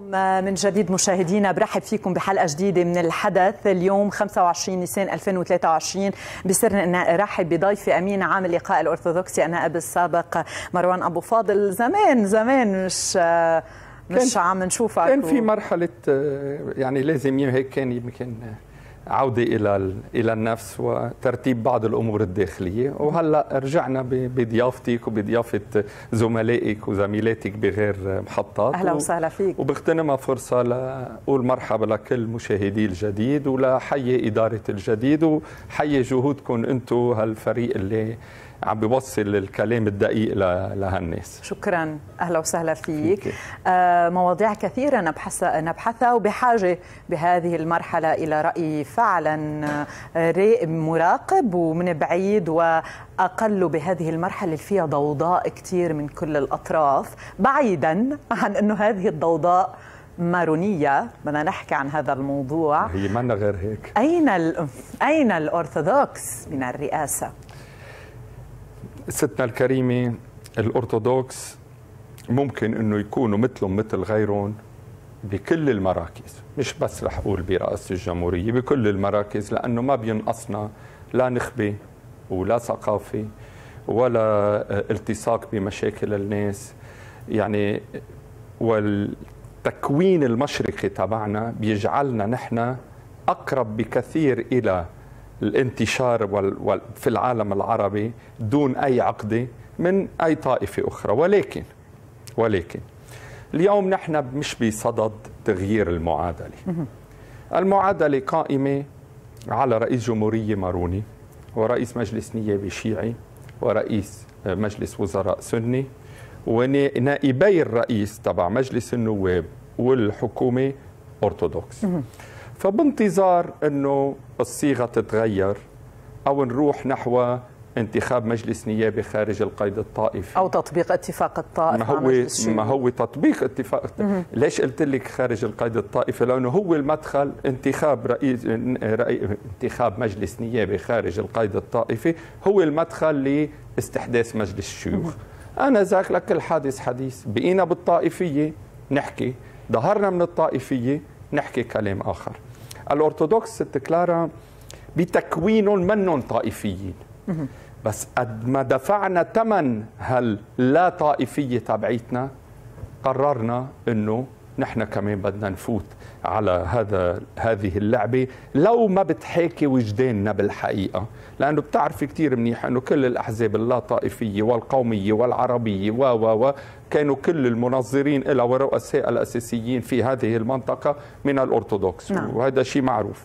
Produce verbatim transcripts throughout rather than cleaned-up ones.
من جديد مشاهدينا، برحب فيكم بحلقة جديدة من الحدث. اليوم خمسة وعشرين نيسان ألفين وثلاثة وعشرين بسر أن أرحب بضيفي أمين عام اللقاء الأرثوذكسي النائب السابق مروان أبو فاضل. زمان زمان مش مش عم نشوفك. كان في مرحلة يعني لازم هيك كان يمكن عودة إلى إلى النفس وترتيب بعض الأمور الداخلية، وهلا رجعنا بضيافتك وبضيافة زملائك وزميلاتك بغير محطات. أهلا وسهلا فيك. وبغتنمها فرصة لأقول مرحبا لكل مشاهدي الجديد ولحيي إدارة الجديد وحيي جهودكم أنتم هالفريق اللي عم بيوصل الكلام الدقيق لهالناس. شكرا، اهلا وسهلا فيك. فيك. آه مواضيع كثيره نبحث نبحثها وبحاجه بهذه المرحله الى راي فعلا مراقب ومن بعيد، واقل بهذه المرحله اللي فيها ضوضاء كثير من كل الاطراف، بعيدا عن انه هذه الضوضاء مارونية. بدنا نحكي عن هذا الموضوع. هي منا غير هيك. اين ال... اين الأرثوذكس من الرئاسه؟ ستنا الكريمة، الأرثوذكس ممكن أنه يكونوا مثلهم مثل غيرهم بكل المراكز، مش بس رح أقول برئاسة الجمهورية، بكل المراكز، لأنه ما بينقصنا لا نخبة ولا ثقافة ولا التصاق بمشاكل الناس. يعني والتكوين المشرقي تبعنا بيجعلنا نحن أقرب بكثير إلى الانتشار وال... في العالم العربي دون أي عقدة من أي طائفة أخرى. ولكن ولكن اليوم نحن مش بصدد تغيير المعادلة. المعادلة قائمة على رئيس جمهورية ماروني، ورئيس مجلس نيابي شيعي، ورئيس مجلس وزراء سني، ونائبي الرئيس تبع مجلس النواب والحكومة أرثوذكس. فبانتظار أنه الصيغة تتغير أو نروح نحو انتخاب مجلس نيابي خارج القيد الطائفي أو تطبيق اتفاق الطائفة. ما هو ما هو تطبيق اتفاق. ليش قلت لك خارج القيد الطائفي؟ لأنه هو المدخل. انتخاب رئيس انتخاب مجلس نيابي خارج القيد الطائفي هو المدخل لاستحداث مجلس الشيوخ. أنا ذاك لكل حادث حديث. بقينا بالطائفية نحكي، ظهرنا من الطائفية نحكي كلام آخر. الأرثوذكس ست كلارا بتكوينهم منهم طائفيين، بس قد ما دفعنا ثمن هاللا طائفية تبعيتنا قررنا انه نحن كمان بدنا نفوت على هذا هذه اللعبة لو ما بتحاكي وجداننا بالحقيقة. لأنه بتعرفي كثير منيح أنه كل الأحزاب اللا طائفية والقومية والعربية و و و كانوا كل المنظرين إلى ورؤساء الأساسيين في هذه المنطقة من الأرثوذكس. نعم. وهذا شيء معروف.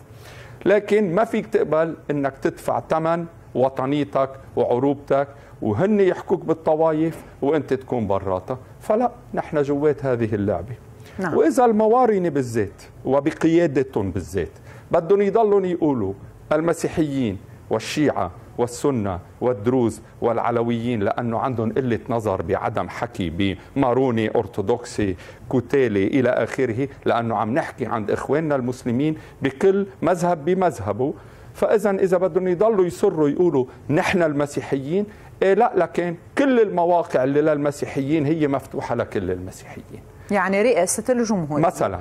لكن ما فيك تقبل أنك تدفع ثمن وطنيتك وعروبتك وهن يحكوك بالطوايف وأنت تكون براتها. فلا، نحن جوات هذه اللعبة. نعم. وإذا الموارنة بالذات وبقيادتهم بالذات بدهم يضلون يقولوا المسيحيين والشيعة والسنة والدروز والعلويين لأنه عندهم قلة نظر بعدم حكي بماروني أرثوذكسي كتالي إلى آخره، لأنه عم نحكي عند إخواننا المسلمين بكل مذهب بمذهبه. فإذا إذا بدهم يضلوا يصروا يقولوا نحن المسيحيين، إيه لا، لكن كل المواقع اللي للمسيحيين هي مفتوحة لكل المسيحيين. يعني رئاسة الجمهورية مثلا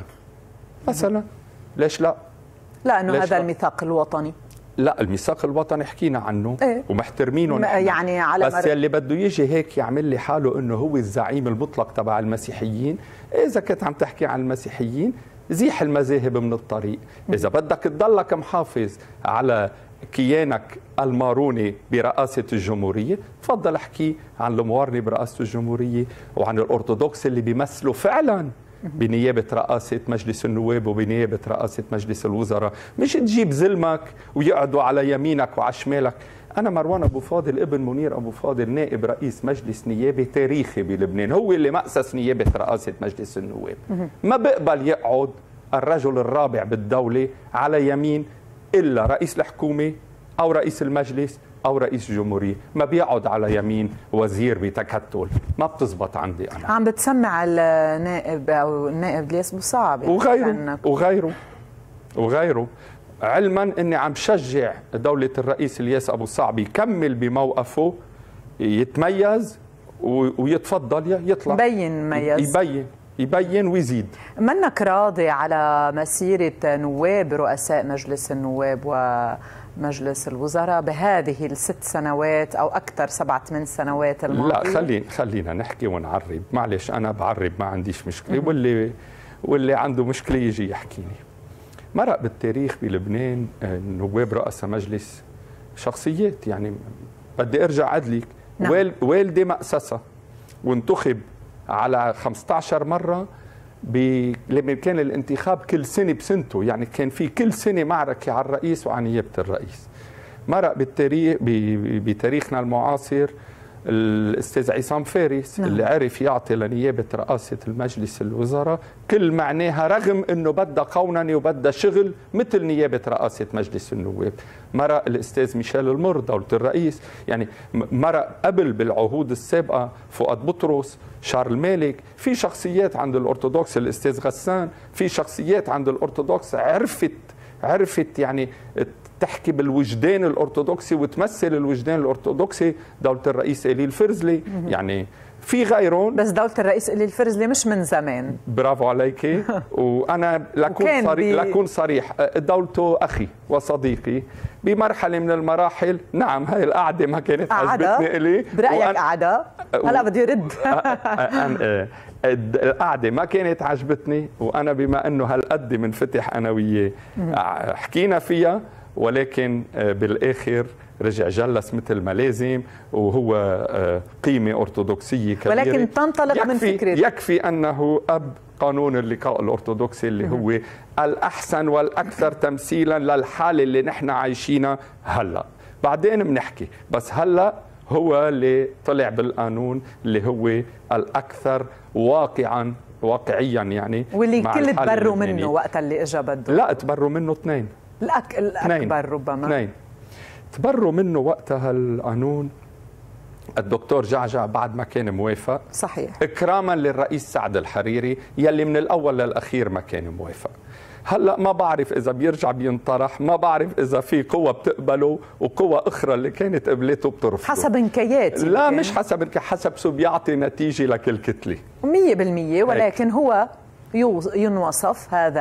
مثلا ليش لا؟ لأنه هذا لا؟ الميثاق الوطني. لا، الميثاق الوطني حكينا عنه. إيه؟ ومحترمينه يعني على بس اللي بده يجي هيك يعمل لي حاله انه هو الزعيم المطلق تبع المسيحيين. اذا كنت عم تحكي عن المسيحيين زيح المذاهب من الطريق. اذا بدك تضلك محافظ على كيانك الماروني برئاسة الجمهورية، تفضل احكي عن الموارنة برئاسة الجمهورية وعن الأرثوذكس اللي بيمثلوا فعلا بنيابة رئاسة مجلس النواب وبنيابة رئاسة مجلس الوزراء. مش تجيب زلمك ويقعدوا على يمينك وعلى شمالك. أنا مروان أبو فاضل ابن منير أبو فاضل نائب رئيس مجلس نيابي تاريخي بلبنان، هو اللي مأسس نيابة رئاسة مجلس النواب. ما بقبل يقعد الرجل الرابع بالدولة على يمين إلا رئيس الحكومة أو رئيس المجلس أو رئيس الجمهورية. ما بيقعد على يمين وزير بتكتل. ما بتزبط عندي أنا. عم بتسمع النائب أو النائب الياس أبو صعب وغيره وغيره وغيره علما أني عم شجع دولة الرئيس الياس أبو صعب يكمل بموقفه، يتميز ويتفضل يطلع يبين مميز يبين يبين ويزيد. منك راضي على مسيرة نواب رؤساء مجلس النواب ومجلس الوزراء بهذه الست سنوات أو أكثر سبعة ثمان سنوات الماضية؟ لا خلينا خلينا نحكي ونعرب، معلش أنا بعرب ما عنديش مشكلة، واللي واللي عنده مشكلة يجي يحكيني. مرق بالتاريخ بلبنان نواب رؤساء مجلس شخصيات، يعني بدي أرجع أدلك. نعم. والدي مأسسة وانتخب على خمسة عشر مرة لما كان الانتخاب كل سنة بسنته، يعني كان في كل سنة معركة على الرئيس وعن نيابة الرئيس. مرق بالتاريخ بتاريخنا المعاصر الأستاذ عصام فارس. نعم. اللي عرف يعطي لنيابة رئاسة المجلس الوزراء كل معناها، رغم أنه بدها قوننة وبدها شغل مثل نيابة رئاسة مجلس النواب. مرق الأستاذ ميشيل المر دولة الرئيس، يعني مرق قبل بالعهود السابقة فؤاد بطرس، شارل مالك، في شخصيات عند الأرثوذكس الأستاذ غسان، في شخصيات عند الأرثوذكس عرفت عرفت يعني تحكي بالوجدان الأرثوذكسي وتمثل الوجدان الأرثوذكسي، دولة الرئيس إلي الفرزلي. يعني في غيرهم، بس دولة الرئيس إلي الفرزلي مش من زمان. برافو عليكي. وأنا لكون صريح, بي... لكون صريح دولته أخي وصديقي بمرحلة من المراحل. نعم هاي القعدة ما كانت عجبتني إلي. برأيك وأن... قعدة؟ هلا بدي يرد. القعدة ما كانت عجبتني، وأنا بما أنه هالقد منفتح أنا وياه حكينا فيها، ولكن بالآخر رجع جلس مثل ما لازم، وهو قيمة أرثوذكسية كبيرة. ولكن تنطلق من فكرة يكفي أنه أب قانون اللقاء الأرثوذكسي اللي هو الأحسن والأكثر تمثيلا للحالة اللي نحن عايشينها هلأ. بعدين بنحكي، بس هلأ هو اللي طلع بالقانون اللي هو الأكثر واقعا واقعيا، يعني واللي الكل تبروا منه وقت اللي اجى بده. لا تبروا منه اثنين. الأك... الأكبر ربما اثنين تبروا منه وقتها القانون. الدكتور جعجع بعد ما كان موافق، صحيح، إكراما للرئيس سعد الحريري يلي من الأول للأخير ما كان موافق. هلا ما بعرف إذا بيرجع بينطرح، ما بعرف إذا في قوة بتقبله وقوة أخرى اللي كانت قبلته بترفضه. حسب انكيات. لا مش حسب انك حسب سو بيعطي نتيجة لكل كتلة مية بالمية، ولكن هو ينوصف هذا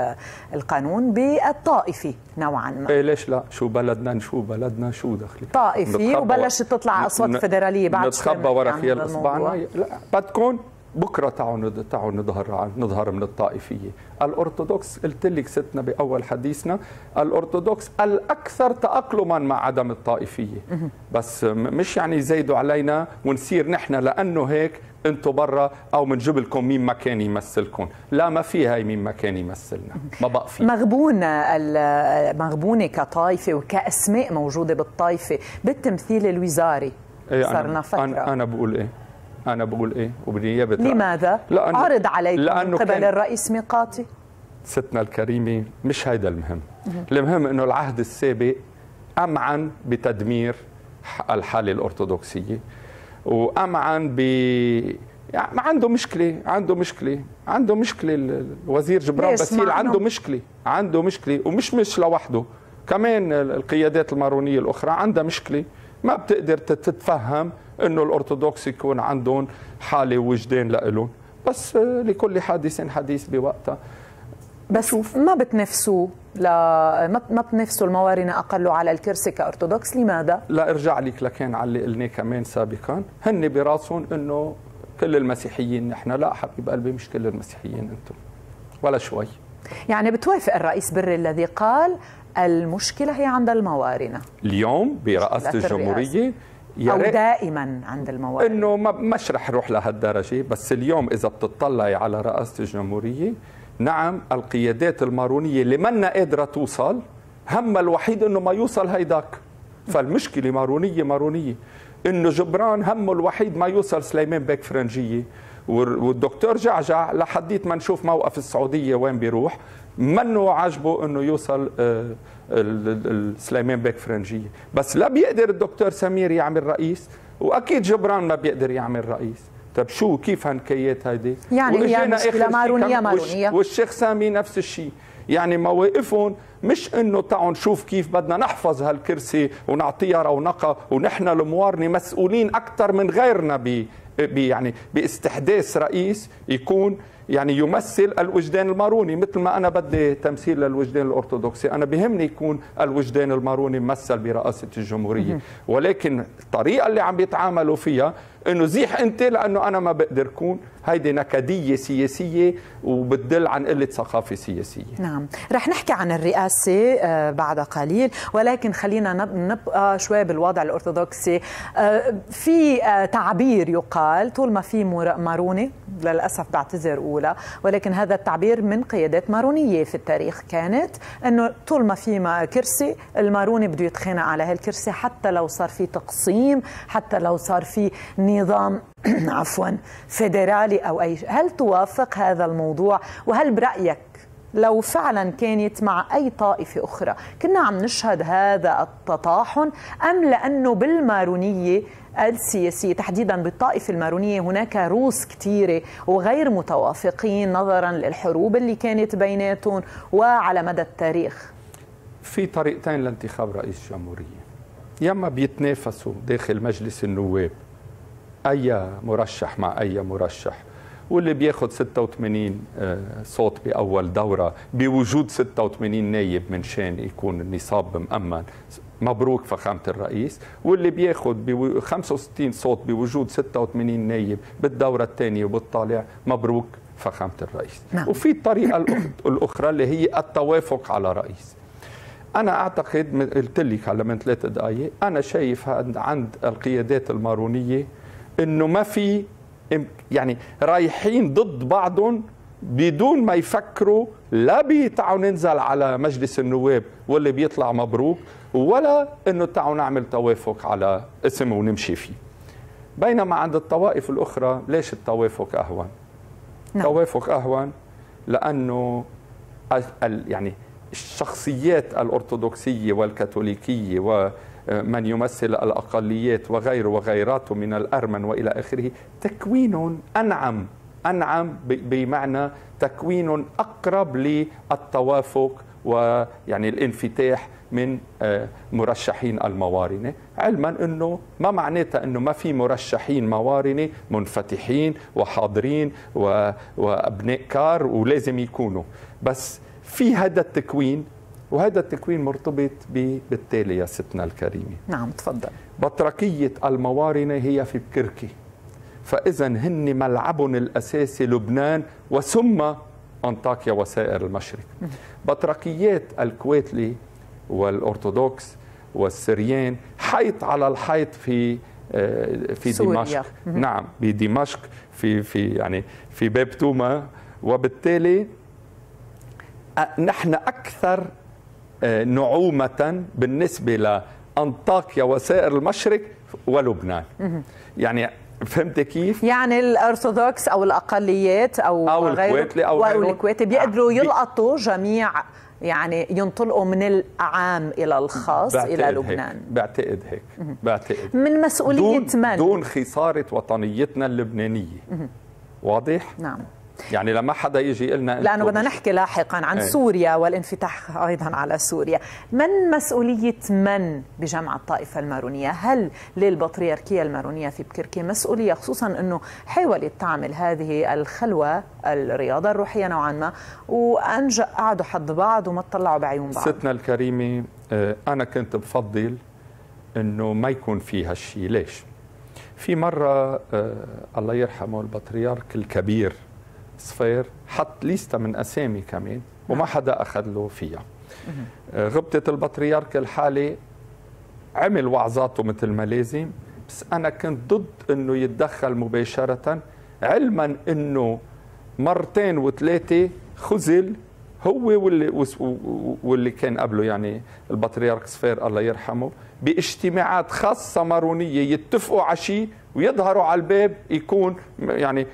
القانون بالطائفي نوعا ما. إيه ليش لا؟ شو بلدنا شو بلدنا شو دخلي طائفي، وبلشت تطلع أصوات فيدرالية بعد نتخبى ورا خيال إصبعنا. لا بدكم بكره تعالوا تعالوا نظهر نظهر من الطائفيه. الارثوذكس قلت لك ستنا باول حديثنا، الارثوذكس الاكثر تاقلما مع عدم الطائفيه، بس مش يعني يزيدوا علينا ونصير نحن لانه هيك انتم برا او بنجيب لكم مين ما كان يمثلكم. لا ما في هاي مين ما كان يمثلنا، ما بقى في. مغبونه مغبونه كطائفه وكاسماء موجوده بالطائفه بالتمثيل الوزاري. إيه صرنا فتره. انا انا بقول ايه أنا بقول إيه وبنيابة لماذا؟ عرض عليكم من قبل الرئيس ميقاتي. ستنا الكريمة مش هيدا المهم. المهم إنه العهد السابق أمعن بتدمير الحالة الأرثوذكسية، وأمعن ب يعني ما عنده مشكلة عنده مشكلة عنده مشكلة الوزير جبران باسيل عنده مشكلة عنده مشكلة ومش مش لوحده، كمان القيادات المارونية الأخرى عندها مشكلة، ما بتقدر تتفهم انه الارثوذكس يكون عندهم حاله وجدان لإلهم، بس لكل حادث حديث بوقتها. بس شوف. ما بتنافسوا لا ما بتنافسوا الموارنه اقلوا على الكرسي كارثوذكس، لماذا؟ لا ارجع لك لكان على اللي قلناه كمان سابقا، هن براسهم انه كل المسيحيين نحن. لا حبيب قلبي مش كل المسيحيين انتم ولا شوي. يعني بتوافق الرئيس بري الذي قال المشكله هي عند الموارنه اليوم برئاسه الجمهوريه، أو دائما عند الموارد؟ انه ما مش رح نروح لهالدرجه، بس اليوم اذا بتطلعي على رئاسه الجمهوريه، نعم القيادات المارونيه اللي منا قادره توصل، همها الوحيد انه ما يوصل هيداك. فالمشكله مارونيه مارونيه انه جبران همه الوحيد ما يوصل سليمان بيك فرنجيه، والدكتور جعجع لحديت ما نشوف موقف السعوديه وين بيروح، منه عاجبه انه يوصل سليمان بيك فرنجيه، بس لا بيقدر الدكتور سمير يعمل رئيس، واكيد جبران ما بيقدر يعمل رئيس. طيب شو كيف هالكيات هيدي؟ يعني هي مشكله مارونيه مارونيه، والشيخ سامي نفس الشيء. يعني مواقفهم مش انه تعالوا نشوف كيف بدنا نحفظ هالكرسي ونعطيها رونقه، ونحن الموارنه مسؤولين اكثر من غيرنا يعني باستحداث رئيس يكون يعني يمثل الوجدان الماروني، مثل ما أنا بدي تمثيل للوجدان الأرثوذكسي، أنا بهمني يكون الوجدان الماروني ممثل برئاسة الجمهورية. ولكن الطريقة اللي عم بيتعاملوا فيها إنه زيح أنت لأنه أنا ما بقدر كون، هيدي نكدية سياسية وبتدل عن قلة ثقافة سياسية. نعم، رح نحكي عن الرئاسة بعد قليل، ولكن خلينا نبقى شوي بالوضع الأرثوذكسي. في تعبير يقال طول ما في ماروني، للأسف بعتذر أولى، ولكن هذا التعبير من قيادات مارونية في التاريخ كانت إنه طول ما في كرسي الماروني بده يتخانق على هالكرسي، حتى لو صار في تقسيم، حتى لو صار في نظام عفوا فيدرالي أو أي شيء. هل توافق هذا الموضوع؟ وهل برأيك لو فعلا كانت مع أي طائفة أخرى كنا عم نشهد هذا التطاحن، أم لأنه بالمارونية السياسية تحديدا بالطائفة المارونية هناك روس كثيرة وغير متوافقين نظرا للحروب اللي كانت بيناتهم وعلى مدى التاريخ؟ في طريقتين لانتخاب رئيس جمهورية، ياما بيتنافسوا داخل مجلس النواب أي مرشح مع أي مرشح، واللي بياخد ستة وثمانين صوت بأول دورة بوجود ستة وثمانين نايب من شان يكون النصاب مأمن، مبروك فخامة الرئيس، واللي بياخد خمسة وستين صوت بوجود ستة وثمانين نايب بالدورة الثانية وبالطالع، مبروك فخامة الرئيس. نعم. وفي الطريقة الأخرى اللي هي التوافق على رئيس. أنا أعتقد، قلت لك على من ثلاث دقائق، أنا شايف عند القيادات المارونية إنه ما في، يعني رايحين ضد بعضهم بدون ما يفكروا، لا بيتعوا ننزل على مجلس النواب واللي بيطلع مبروك، ولا إنه تعوا نعمل توافق على اسم ونمشي فيه. بينما عند الطوائف الأخرى ليش التوافق أهون؟ نعم. التوافق أهون لأنه يعني الشخصيات الأرثوذكسية والكاثوليكية ومن يمثل الأقليات وغيره وغيراته من الأرمن وإلى آخره، تكوين أنعم أنعم بمعنى تكوين أقرب للتوافق ويعني الانفتاح من مرشحين الموارنة، علما أنه ما معناتها أنه ما في مرشحين موارنة منفتحين وحاضرين وأبناء كار ولازم يكونوا، بس في هذا التكوين، وهذا التكوين مرتبط بالتالي يا ستنا الكريمة. نعم تفضل. بطركية الموارنة هي في بكركي، فإذا هن ملعبهم الأساسي لبنان وثم أنطاكيا وسائر المشرق. بطركيات الكويتلي والأرثوذكس والسريان حيط على الحيط في في سوريا. دمشق. نعم بدمشق في في يعني في باب توما، وبالتالي نحن أكثر نعومة بالنسبة لأنطاكيا وسائر المشرق ولبنان. يعني فهمت كيف؟ يعني الأرثوذكس أو الأقليات أو, أو الكويتلي أو غيره الكويتي بيقدروا يلقطوا جميع، يعني ينطلقوا من العام إلى الخاص إلى لبنان. هيك. بعتقد هيك. بعتقد من مسؤولية دون من؟ دون خسارة وطنيتنا اللبنانية. واضح؟ نعم. يعني لما حدا يجي يقلنا، لأنه بدنا نحكي لاحقا عن ايه؟ سوريا والانفتاح أيضا على سوريا. من مسؤولية من بجمع الطائفة المارونية؟ هل للبطريركية المارونية في بكركي مسؤولية، خصوصا أنه حاولت تعمل هذه الخلوة الرياضة الروحية نوعا ما وأنجأ قعدوا حد بعض وما طلعوا بعيون بعض؟ ستنا الكريمة، أنا كنت بفضل أنه ما يكون في هالشيء. ليش؟ في مرة الله يرحمه البطريرك الكبير صفير حط ليستة من أسامي كمان وما حدا أخذ له فيها. غبطة البطريرك الحالي عمل وعظاته مثل ما لازم، بس أنا كنت ضد أنه يتدخل مباشرة، علما أنه مرتين وثلاثة خزل هو واللي, واللي كان قبله، يعني البطريرك صفير الله يرحمه، باجتماعات خاصة مارونية يتفقوا على شيء ويظهروا على الباب يكون يعني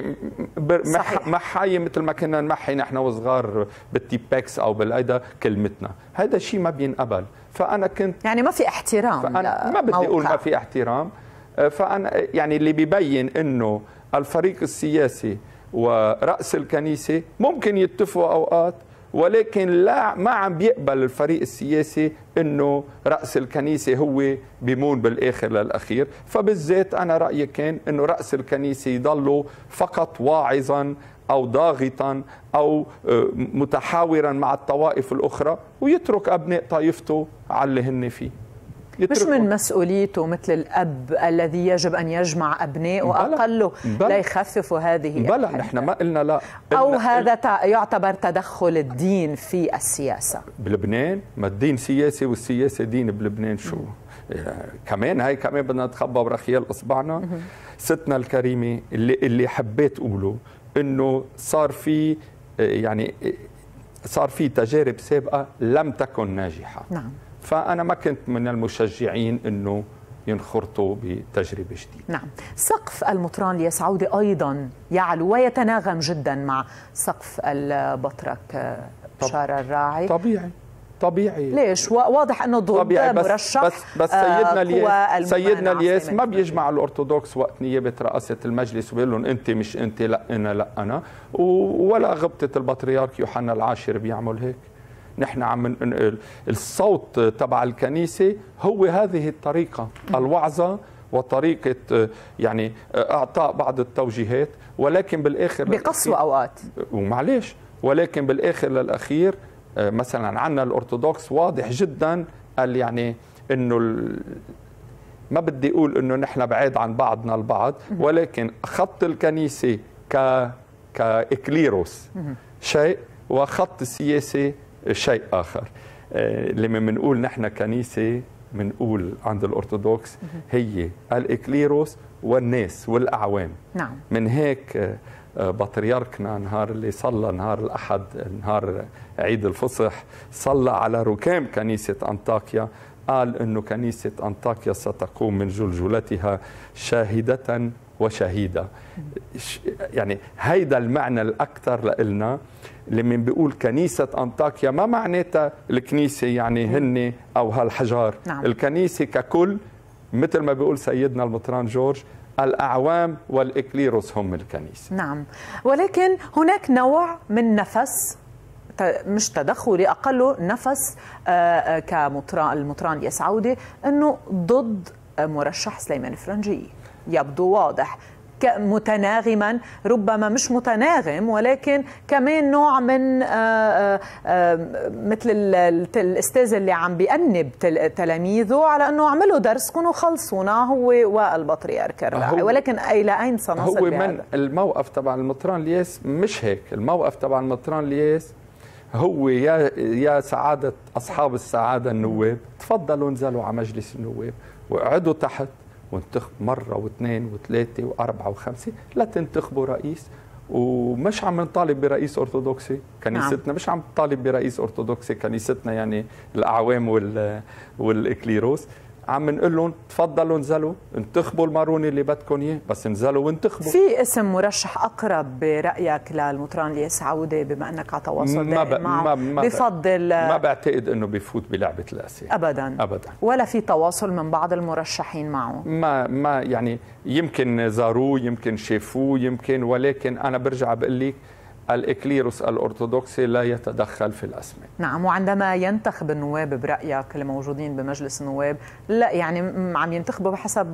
محاية مثل ما كنا نمحي نحن وصغار بالتيباكس او بالايدا كلمتنا. هذا شيء ما بينقبل. فانا كنت يعني ما في احترام، فأنا ما بدي اقول ما في احترام، فانا يعني اللي بيبين انه الفريق السياسي ورأس الكنيسة ممكن يتفقوا اوقات ولكن لا ما عم بيقبل الفريق السياسي انه رأس الكنيسة هو بيمون بالاخر للاخير. فبالذات انا رأيي كان انه رأس الكنيسة يضله فقط واعظا او ضاغطا او متحاورا مع الطوائف الاخرى، ويترك ابناء طائفته على اللي هن فيه. مش من مسؤوليته مثل الأب الذي يجب أن يجمع أبنائه وأقله لا يخففوا هذه بلا نحن ما قلنا لا. أو هذا يعتبر تدخل الدين في السياسة بلبنان؟ ما الدين سياسي والسياسة دين بلبنان شو؟ كمان هاي كمان بدنا نتخبى برخيال إصبعنا. ستنا الكريمة اللي اللي حبيت أقوله إنه صار في يعني صار في تجارب سابقة لم تكن ناجحة. نعم. فأنا ما كنت من المشجعين أنه ينخرطوا بتجربة جديدة. نعم. سقف المطران الياس عودة أيضا يعلو ويتناغم جدا مع سقف البطرك بشار الراعي. طبيعي طبيعي. ليش؟ واضح أنه ضد مرشح. بس, بس سيدنا الياس سيدنا الياس ما بيجمع الأرثوذكس وقت نيابة رئاسة المجلس وبيقول لهم أنت مش أنت، لا أنا لا أنا، ولا غبطة البطريرك يوحنا العاشر بيعمل هيك. نحن عم ننقل الصوت تبع الكنيسة هو هذه الطريقة الوعظة وطريقة يعني إعطاء بعض التوجيهات، ولكن بالآخر بقسوة أوقات ومعليش، ولكن بالآخر للأخير مثلا عنا الأرثوذكس واضح جدا قال يعني إنه ما بدي أقول إنه نحن بعيد عن بعضنا البعض، ولكن خط الكنيسة ك كإكليروس شيء وخط السياسي شيء آخر. لما بنقول نحن كنيسة بنقول عند الأرثوذكس هي الإكليروس والناس والأعوام. نعم. من هيك بطريركنا نهار اللي صلى نهار الأحد نهار عيد الفصح صلى على ركام كنيسة أنطاكيا، قال إنه كنيسة أنطاكيا ستقوم من جلجلتها شاهدة وشهيدة. يعني هيدا المعنى الأكثر لإلنا لما بيقول كنيسة أنطاكيا ما معناتها الكنيسة يعني هن أو هالحجار. نعم. الكنيسة ككل مثل ما بيقول سيدنا المطران جورج الأعوام والإكليروس هم الكنيسة. نعم. ولكن هناك نوع من نفس مش تدخلي أقله نفس كمطران المطران الياس عودة أنه ضد مرشح سليمان فرنجي، يبدو واضح متناغما، ربما مش متناغم ولكن كمان نوع من آآ آآ مثل الاستاذ اللي عم بيأنب تلاميذه على انه اعملوا درسكم وخلصونا هو والبطريرك الراعي، ولكن الى اين سنصل هو بهذا؟ من الموقف تبع المطران الياس مش هيك. الموقف تبع المطران الياس هو يا يا سعاده اصحاب السعاده النواب، تفضلوا انزلوا على مجلس النواب واقعدوا تحت وانتخب مرة واثنين وثلاثة وأربعة وخمسة لا تنتخبوا رئيس. ومش عم نطالب برئيس أرثوذكسي، كنيستنا نعم. مش عم تطالب برئيس أرثوذكسي، كنيستنا يعني الأعوام والإكليروس عم نقول لهم تفضلوا انزلوا انتخبوا الماروني اللي بدكم اياه، بس انزلوا وانتخبوا. في اسم مرشح اقرب برايك للمطران الياس عوده بما انك على تواصل دائم معه بفضل؟ ما بعتقد انه بيفوت بلعبه الاسئله ابدا ابدا، ولا في تواصل من بعض المرشحين معه؟ ما ما يعني يمكن زاروه يمكن شافوه يمكن، ولكن انا برجع بقول لك الإكليروس الأرثوذكسي لا يتدخل في الأسماء. نعم. وعندما ينتخب النواب برأيك الموجودين بمجلس النواب لا يعني عم ينتخبوا بحسب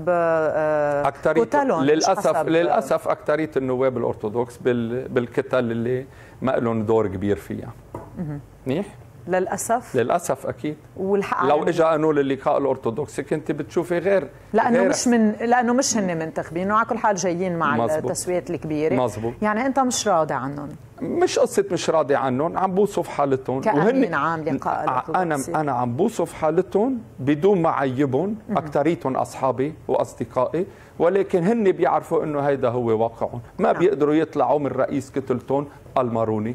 كتلهم؟ للأسف للأسف أكترية النواب الأرثوذكس بالكتل اللي ما لهم دور كبير فيها. منيح؟ للأسف للأسف أكيد. والحق لو اجى قانون اللقاء الأرثوذكسي كنت بتشوفي غير، لأنه غير مش من لأنه مش هن منتخبين وعلى كل حال جايين مع مزبوط. التسويات الكبيرة. مزبوط. يعني أنت مش راضي عنهم؟ مش قصة مش راضي عنهم، عم بوصف حالتهم كأمين عام لقاء الأرثوذكسي. أنا أنا عم بوصف حالتهم بدون ما أعيبهم، أكتريتهم أصحابي وأصدقائي، ولكن هن بيعرفوا إنه هيدا هو واقعهم، ما نعم. بيقدروا يطلعوا من رئيس كتلتهم الماروني.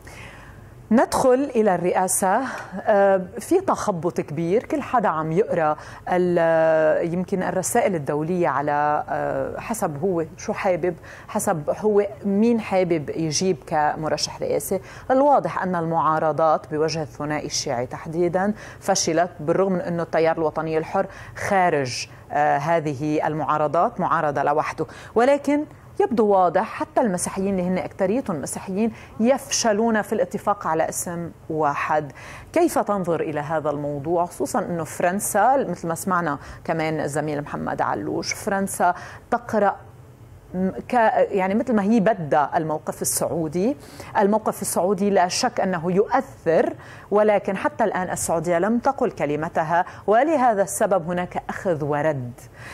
ندخل إلى الرئاسة. في تخبط كبير، كل حدا عم يقرأ يمكن الرسائل الدولية على حسب هو شو حابب، حسب هو مين حابب يجيب كمرشح رئاسي. الواضح أن المعارضات بوجه الثنائي الشيعي تحديدا فشلت، بالرغم من أنه التيار الوطني الحر خارج هذه المعارضات معارضة لوحده، ولكن يبدو واضح حتى المسيحيين اللي هن أكثريتهم مسيحيين يفشلون في الاتفاق على اسم واحد. كيف تنظر إلى هذا الموضوع، خصوصا أنه فرنسا مثل ما سمعنا كمان الزميل محمد علوش، فرنسا تقرأ ك يعني مثل ما هي بدها الموقف السعودي، الموقف السعودي لا شك أنه يؤثر، ولكن حتى الآن السعودية لم تقل كلمتها، ولهذا السبب هناك أخذ ورد.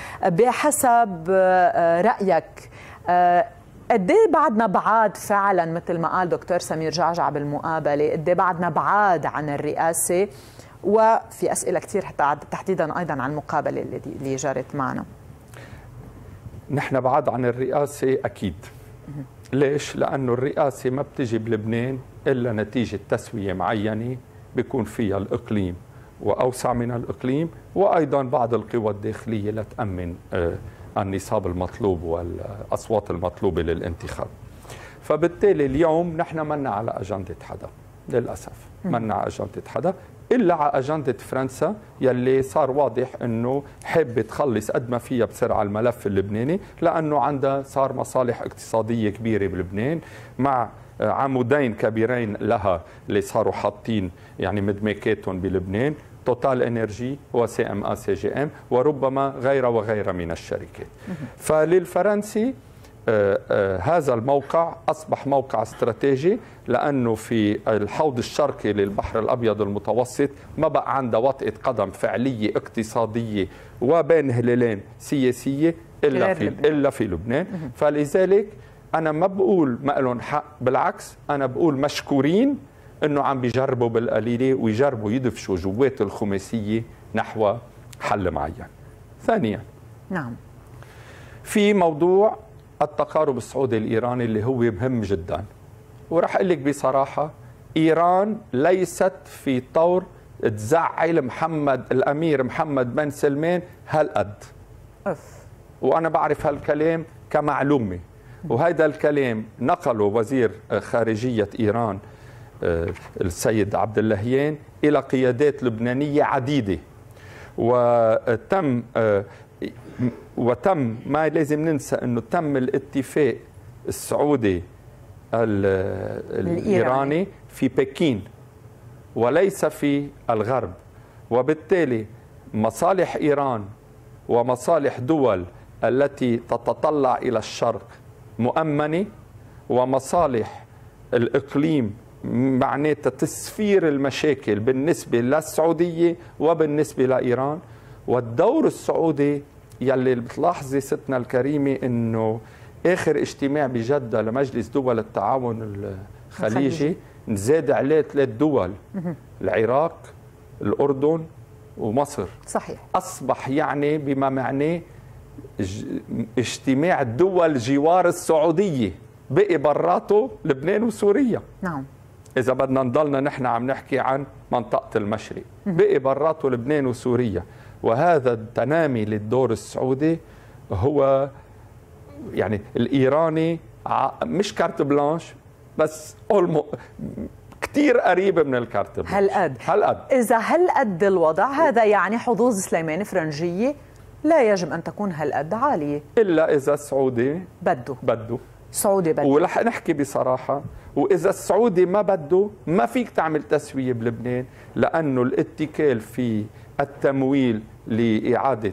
بحسب رأيك قد ايه بعدنا بعاد فعلا مثل ما قال دكتور سمير جعجع بالمقابلة، قد ايه بعدنا بعاد عن الرئاسة؟ وفي أسئلة كثير تحديدا أيضا عن المقابلة اللي جرت معنا. نحن بعاد عن الرئاسة أكيد. ليش؟ لأنه الرئاسة ما بتجي بلبنان إلا نتيجة تسوية معينة بيكون فيها الإقليم وأوسع من الإقليم، وأيضا بعض القوى الداخلية لتأمن النصاب المطلوب والأصوات المطلوبة للانتخاب. فبالتالي اليوم نحن منا على أجندة حدا، للأسف منا على أجندة حدا إلا على أجندة فرنسا يلي صار واضح أنه حابة تخلص قد ما فيها بسرعة الملف اللبناني، لأنه عندها صار مصالح اقتصادية كبيرة بلبنان مع عمودين كبيرين لها اللي صاروا حاطين يعني مدمكاتهم بلبنان، توتال انرجي وسي ام ا سي جي ام وربما غيرها وغيرها من الشركات. فللفرنسي آه آه هذا الموقع أصبح موقع استراتيجي، لأنه في الحوض الشرقي للبحر الأبيض المتوسط ما بقى عنده وطئة قدم فعلية اقتصادية وبين هلالين سياسية إلا في, إلا في لبنان. فلذلك أنا ما بقول ما لهم حق، بالعكس أنا بقول مشكورين أنه عم بيجربوا بالقليلة ويجربوا يدفشوا جوات الخماسية نحو حل معين. ثانيا نعم في موضوع التقارب السعودي الإيراني اللي هو مهم جدا، ورح أقول لك بصراحة إيران ليست في طور تزعل محمد الأمير محمد بن سلمان هالقد، وأنا بعرف هالكلام كمعلومة، وهذا الكلام نقله وزير خارجية إيران السيد عبد اللهيان إلى قيادات لبنانية عديدة، وتم وتم ما لازم ننسى أنه تم الاتفاق السعودي الإيراني في بكين وليس في الغرب، وبالتالي مصالح إيران ومصالح دول التي تتطلع إلى الشرق مؤمنة، ومصالح الإقليم معناتها تسفير المشاكل بالنسبة للسعودية وبالنسبة لإيران. والدور السعودي يلي بتلاحظي ستنا الكريمة أنه آخر اجتماع بجدة لمجلس دول التعاون الخليجي نزاد عليه ثلاث دول، العراق الأردن ومصر. صحيح. أصبح يعني بما معناه اجتماع دول جوار السعودية، بقي براته لبنان وسوريا. نعم. إذا بدنا نضلنا نحن عم نحكي عن منطقة المشرق، بقي براته لبنان وسوريا. وهذا التنامي للدور السعودي هو يعني الإيراني مش كارت بلانش بس كتير قريب من الكارت بلانش. هالقد هالقد إذا هالقد الوضع هذا يعني حظوظ سليمان فرنجية لا يجب أن تكون هالقد عالية إلا إذا السعودي بده بده السعودي بده. ورح نحكي بصراحة، وإذا السعودي ما بده ما فيك تعمل تسوية بلبنان، لأنه الاتكال في التمويل لإعادة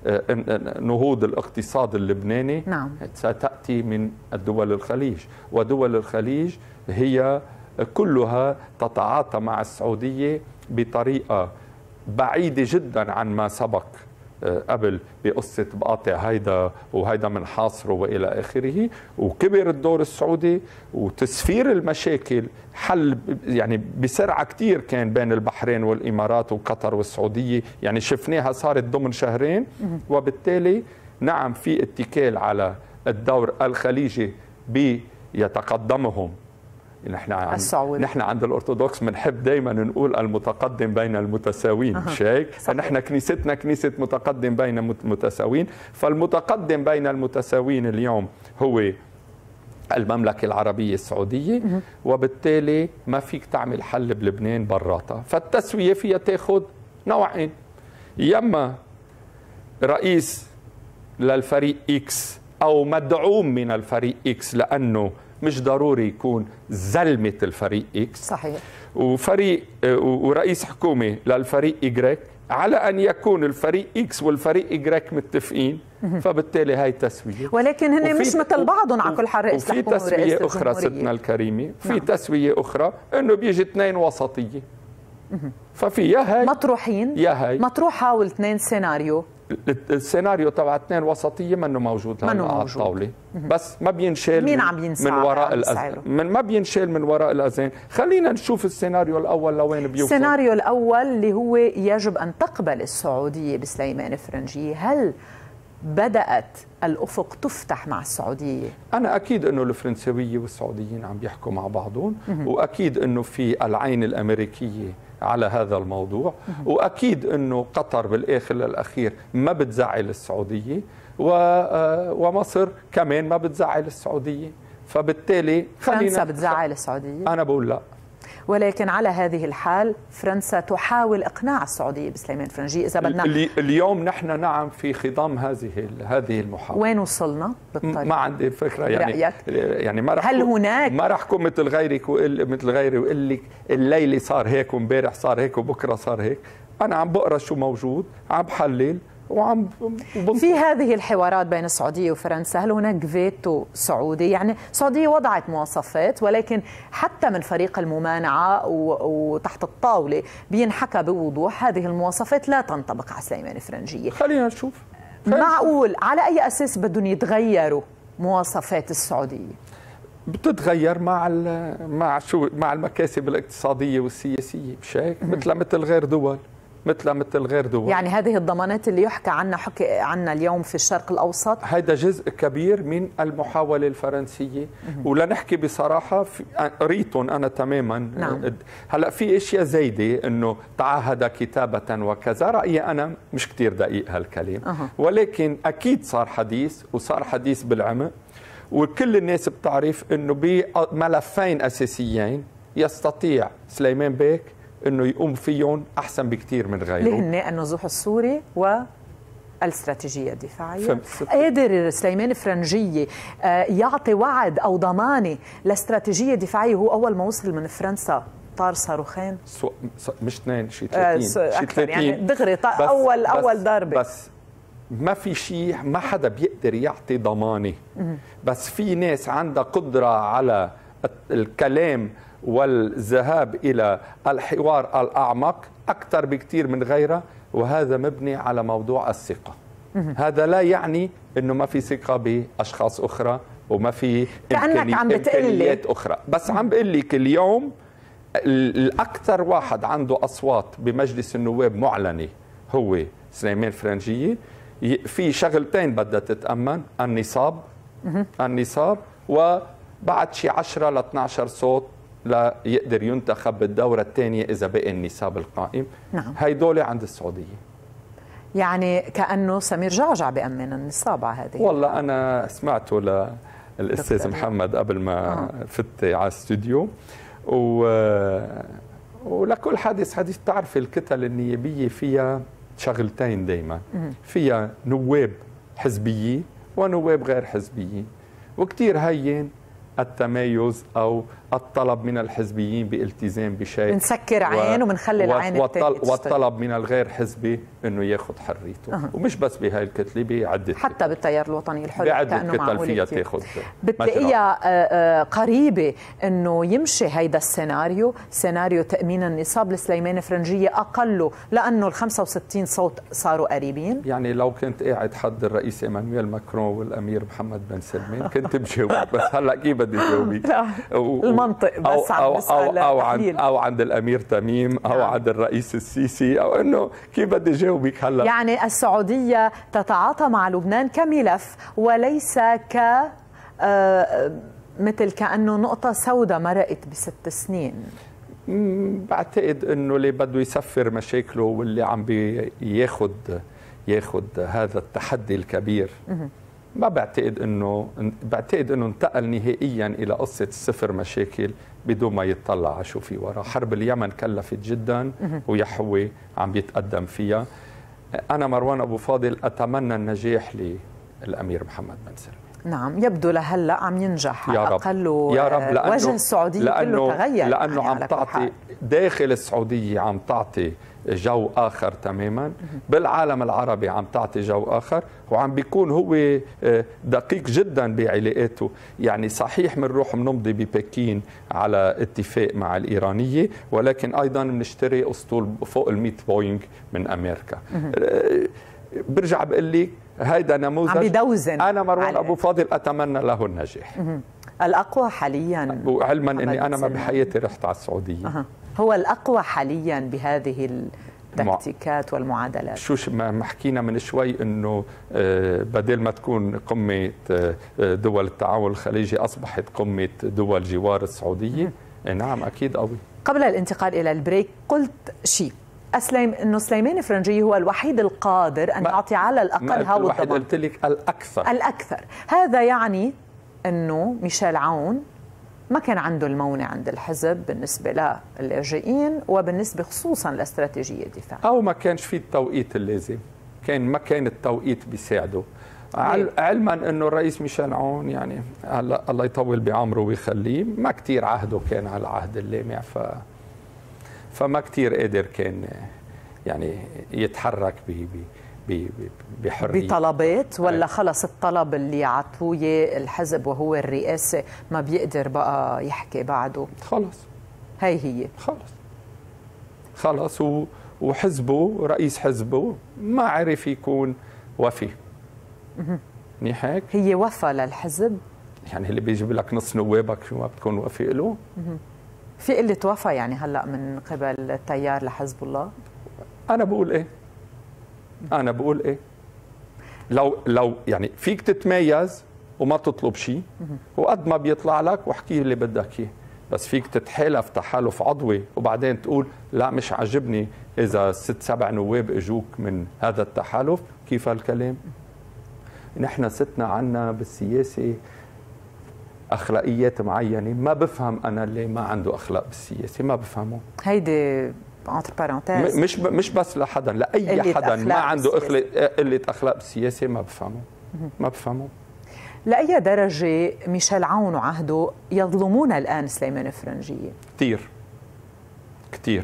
نهوض الاقتصاد اللبناني نعم. ستأتي من الدول الخليج، ودول الخليج هي كلها تتعاطى مع السعودية بطريقة بعيدة جدا عن ما سبق قبل بقصة بقاطع هيدا وهيدا من حاصره وإلى آخره. وكبر الدور السعودي وتسفير المشاكل حل يعني بسرعة كتير كان بين البحرين والإمارات وقطر والسعودية، يعني شفناها صارت ضمن شهرين. وبالتالي نعم في اتكال على الدور الخليجي بيتقدمهم. نحن عند نحن عند الأرثوذكس بنحب دائما نقول المتقدم بين المتساويين، مش هيك؟ نحن كنيستنا كنيسة متقدم بين متساويين، فالمتقدم بين المتساويين اليوم هو المملكة العربية السعودية، وبالتالي ما فيك تعمل حل بلبنان براتها. فالتسوية فيها تاخذ نوعين، يما رئيس للفريق إكس أو مدعوم من الفريق إكس، لأنه مش ضروري يكون زلمة الفريق إكس. صحيح. وفريق ورئيس حكومة للفريق إجريك، على أن يكون الفريق إكس والفريق إجريك متفقين، فبالتالي هاي تسوية. ولكن هن مش مثل بعضهم على كل حال، رئيس الحكومة وفي تسوية أخرى ستنا الكريمة، في نعم. تسوية أخرى إنه بيجي اثنين وسطية، ففي يا هاي مطروحين يا هاي مطروح حاول اثنين سيناريو. السيناريو تبع اثنين وسطيه منه موجود هلا على الطاوله، بس ما بينشال مين من, عم من وراء الاذان، من ما بينشال من وراء الاذان. خلينا نشوف السيناريو الاول لوين بيوصل. السيناريو الاول اللي هو يجب ان تقبل السعوديه بسليمان فرنجيه، هل بدات الافق تفتح مع السعوديه؟ انا اكيد انه الفرنسويه والسعوديين عم بيحكوا مع بعضهم، واكيد انه في العين الامريكيه على هذا الموضوع، واكيد انه قطر بالاخر للاخير ما بتزعل السعوديه، ومصر كمان ما بتزعل السعوديه، فبالتالي خلينا فرنسا بتزعل السعوديه؟ انا بقول لا. ولكن على هذه الحال فرنسا تحاول اقناع السعوديه بسليمان فرنجيه اذا بدنا. اليوم نحن نعم في خضام هذه هذه المحاوله. وين وصلنا بالطريق؟ ما عندي فكره يعني برأيك؟ يعني ما رح هل هناك ما رح اكون مثل غيرك وقل مثل غيري وقول لك الليله صار هيك وامبارح صار هيك وبكره صار هيك. انا عم بقرا شو موجود، عم بحلل وعم بنصر. في هذه الحوارات بين السعوديه وفرنسا هل هناك فيتو سعودي؟ يعني السعوديه وضعت مواصفات، ولكن حتى من فريق الممانعه وتحت الطاوله بينحكى بوضوح هذه المواصفات لا تنطبق على سليمان فرنجيه. خلينا نشوف. معقول على اي اساس بدهم يتغيروا مواصفات السعوديه؟ بتتغير مع مع شو مع المكاسب الاقتصاديه والسياسيه، مش هيك؟ مثل مثل غير دول مثل مثل غير دول. يعني هذه الضمانات اللي يحكى عنها حكي عنها اليوم في الشرق الاوسط، هذا جزء كبير من المحاوله الفرنسيه. ولنحكي بصراحه قريتهم انا تماما. نعم. هلا في اشياء زايده انه تعهد كتابه وكذا، رايي انا مش كثير دقيق هالكلام. أه. ولكن اكيد صار حديث، وصار حديث بالعمق، وكل الناس بتعرف انه بملفين اساسيين يستطيع سليمان بيك انه يقوم فيهم احسن بكثير من غيره. اللي هن النزوح السوري والاستراتيجيه الدفاعيه. قادر سليمان فرنجيه يعطي وعد او ضمانه لاستراتيجيه دفاعيه؟ هو اول ما وصل من فرنسا طار صاروخين، مش اثنين، شيء ثلاثين، شيء ثلاثين يعني دغري اول بس اول ضربه. بس ما في شيء، ما حدا بيقدر يعطي ضمانه، بس في ناس عندها قدره على الكلام والذهاب إلى الحوار الأعمق أكثر بكثير من غيرها، وهذا مبني على موضوع الثقة. هذا لا يعني أنه ما في ثقة بأشخاص أخرى وما في كأنك عم إمكانيات أخرى، بس عم بقول لك اليوم الأكثر واحد عنده أصوات بمجلس النواب معلنة هو سليمان فرنجية. في شغلتين بدها تتأمن، النصاب النصاب وبعد شي عشرة ل اثني عشر صوت لا يقدر ينتخب بالدورة الثانية إذا بقي النصاب القائم. نعم. هيدول عند السعودية. يعني كأنه سمير جعجع بأمن النصاب على هذه. والله أنا سمعته للأستاذ محمد قبل ما آه. فت على الاستوديو، و... ولكل حديث حديث. تعرف الكتل النيابية فيها شغلتين دايما، فيها نواب حزبيين ونواب غير حزبيين، وكتير هين التمايز او الطلب من الحزبيين بالتزام بشيء، بنسكر عين وبنخلي العين الثانيه، والطلب من الغير حزبي انه ياخذ حريته. أه. ومش بس بهاي الكتله، بعده حتى بالتيار الوطني الحر بعده كتل فيها تاخذ. بتلاقيها قريبه انه يمشي هيدا السيناريو، سيناريو تامين النصاب لسليمان فرنجيه اقله، لانه ال خمسة وستين صوت صاروا قريبين. يعني لو كنت قاعد حد الرئيس ايمانويل ماكرون والامير محمد بن سلمان كنت بجاوبك، بس هلا كيف بدي جاوبك؟ المنطق بس أو, أو, أو, أو, عند أو عند الأمير تميم أو نعم. عند الرئيس السيسي، أو أنه كيف بدي جاوبك هلا؟ يعني السعودية تتعاطى مع لبنان كملف وليس ك آه مثل كأنه نقطة سوداء مرقت بست سنين. بعتقد أنه اللي بده يسفر مشاكله واللي عم بياخد ياخد هذا التحدي الكبير، ما بعتقد انه بعتقد انه انتقل نهائيا الى قصه الصفر مشاكل بدون ما يتطلع على شو في ورا. حرب اليمن كلفت جدا ويحوي عم بيتقدم فيها. انا مروان ابو فاضل اتمنى النجاح للامير محمد بن سلمان. نعم، يبدو لهلا عم ينجح يا رب. أقل يا رب، لأنه وجه السعودية كله تغير، لأنه يعني عم تعطي داخل السعودية، عم تعطي جو آخر تماما، بالعالم العربي عم تعطي جو آخر، وعم بيكون هو دقيق جدا بعلاقاته. يعني صحيح بنروح بنمضي ببكين على اتفاق مع الإيرانية، ولكن أيضا بنشتري أسطول فوق المئة بوينغ من أمريكا. برجع بقول لك هيدا نموذج عم بيدوزن. أنا مروان أبو فاضل أتمنى له النجاح. الأقوى حاليا، وعلما أني أنا ما بحياتي رحت على السعودية. أه. هو الأقوى حاليا بهذه التكتيكات والمعادلات. شو ما حكينا من شوي أنه بدل ما تكون قمة دول التعاون الخليجي أصبحت قمة دول جوار السعودية. نعم أكيد قوي. قبل الانتقال إلى البريك قلت شيء أسلم أنه سليمان فرنجي هو الوحيد القادر أن يعطي على الأقل هذا الضمان. قلت لك الأكثر. الأكثر. هذا يعني أنه ميشيل عون ما كان عنده المونة عند الحزب بالنسبة للاجئين وبالنسبة خصوصا لاستراتيجية الدفاع، أو ما كانش في التوقيت اللازم، كان ما كان التوقيت بيساعده. علما أنه الرئيس ميشيل عون يعني الله يطول بعمره ويخليه ما كتير عهده كان على العهد اللامع، ف فما كتير قادر كان يعني يتحرك ب بحرية بطلبات، ولا خلص الطلب اللي عطوه الحزب وهو الرئاسة ما بيقدر بقى يحكي بعده؟ خلص هي هي خلص خلص وحزبه رئيس حزبه ما عرف يكون وفي. منيح هيك؟ هي وفى للحزب؟ يعني اللي بيجيب لك نص نوابك شو ما بتكون وفي له؟ في قلة وفى يعني هلا من قبل التيار لحزب الله؟ أنا بقول إيه؟ أنا بقول إيه؟ لو لو يعني فيك تتميز وما تطلب شيء، وقد ما بيطلع لك واحكي اللي بدك إياه، بس فيك تتحالف تحالف عضوي وبعدين تقول لا مش عاجبني إذا ست سبع نواب إجوك من هذا التحالف. كيف هالكلام؟ نحن ستنا عنا بالسياسة أخلاقيات معينة، ما بفهم أنا اللي ما عنده أخلاق بالسياسة، ما بفهمه. هيدي انتر بارونتيز مش مش بس لحدا، لاي حدا ما عنده قله اخلاق بالسياسه ما بفهمه ما بفهمه. لاي درجه ميشيل عون وعهده يظلمون الان سليمان فرنجيه؟ كثير كثير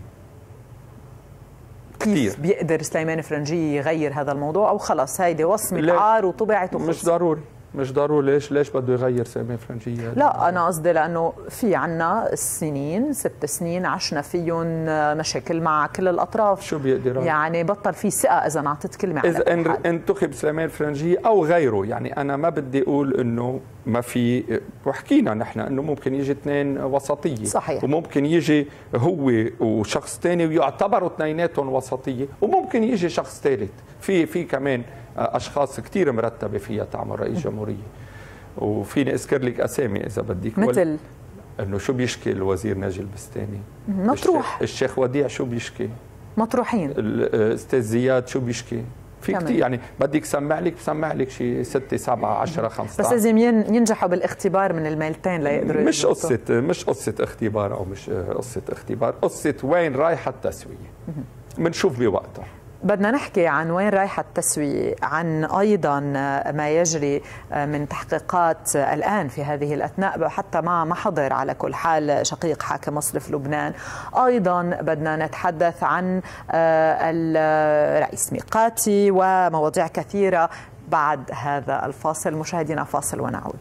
كيف بيقدر سليمان فرنجيه يغير هذا الموضوع، او خلص هيدي وصمه عار وطبعت وخلص؟ مش ضروري مش ضروري. ليش ليش بده يغير سليمان فرنجيه؟ لا انا قصدي لانه في عنا السنين ست سنين عشنا فيهم مشاكل مع كل الاطراف. شو بيقدر يعني بطل في ثقه اذا انعطيت كلمه على اذا انتخب سليمان فرنجيه او غيره. يعني انا ما بدي اقول انه ما في، وحكينا نحن انه ممكن يجي اثنين وسطيه صحيح، وممكن يجي هو وشخص ثاني ويعتبروا اثنيناتهم وسطيه، وممكن يجي شخص ثالث. في في كمان اشخاص كثير مرتبه فيها تعمل رئيس جمهوريه، وفيني اذكر لك اسامي اذا بدك. مثل انه شو بيشكي الوزير ناجي البستاني؟ مطروح. الشيخ وديع شو بيشكي؟ مطروحين. الاستاذ زياد شو بيشكي؟ في كثير. يعني بدك سمع لك بسمع لك شيء ستة سبعة عشرة خمسة عشر. بس لازم ينجحوا بالاختبار من الميلتين ليقدروا مش قصة مش قصة اختبار او مش قصة اختبار، قصة وين رايحة التسوية. بنشوف بوقتها. بدنا نحكي عن وين رايحة التسوية، عن أيضا ما يجري من تحقيقات الآن في هذه الأثناء حتى ما ما حضر على كل حال شقيق حاكم مصرف لبنان. أيضا بدنا نتحدث عن الرئيس ميقاتي ومواضيع كثيرة بعد هذا الفاصل. مشاهدينا فاصل ونعود.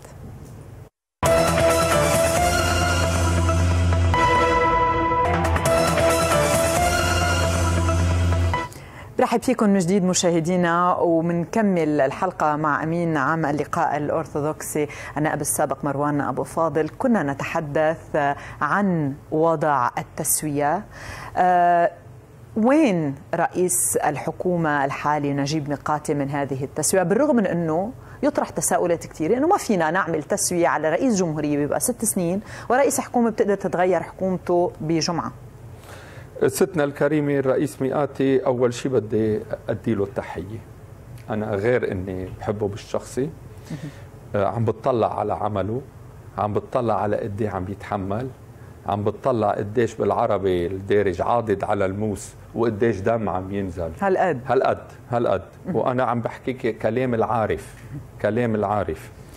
برحب فيكم من جديد مشاهدينا، ومنكمل الحلقة مع أمين عام اللقاء الأرثوذكسي النائب السابق مروان أبو فاضل. كنا نتحدث عن وضع التسوية. أه وين رئيس الحكومة الحالي نجيب ميقاتي من هذه التسوية؟ بالرغم من أنه يطرح تساؤلات كثيرة أنه ما فينا نعمل تسوية على رئيس جمهورية بيبقى ست سنين ورئيس حكومة بتقدر تتغير حكومته بجمعة. ستنا الكريمة الرئيس ميقاتي أول شيء بدي أدي له التحية. أنا غير أني بحبه بالشخصي، عم بتطلع على عمله، عم بتطلع على قديه عم بيتحمل، عم بتطلع قديش بالعربي الدارج عاضد على الموس وقديش دم عم ينزل. هالقد هالقد هالقد وأنا عم بحكي كلام العارف، كلام العارف.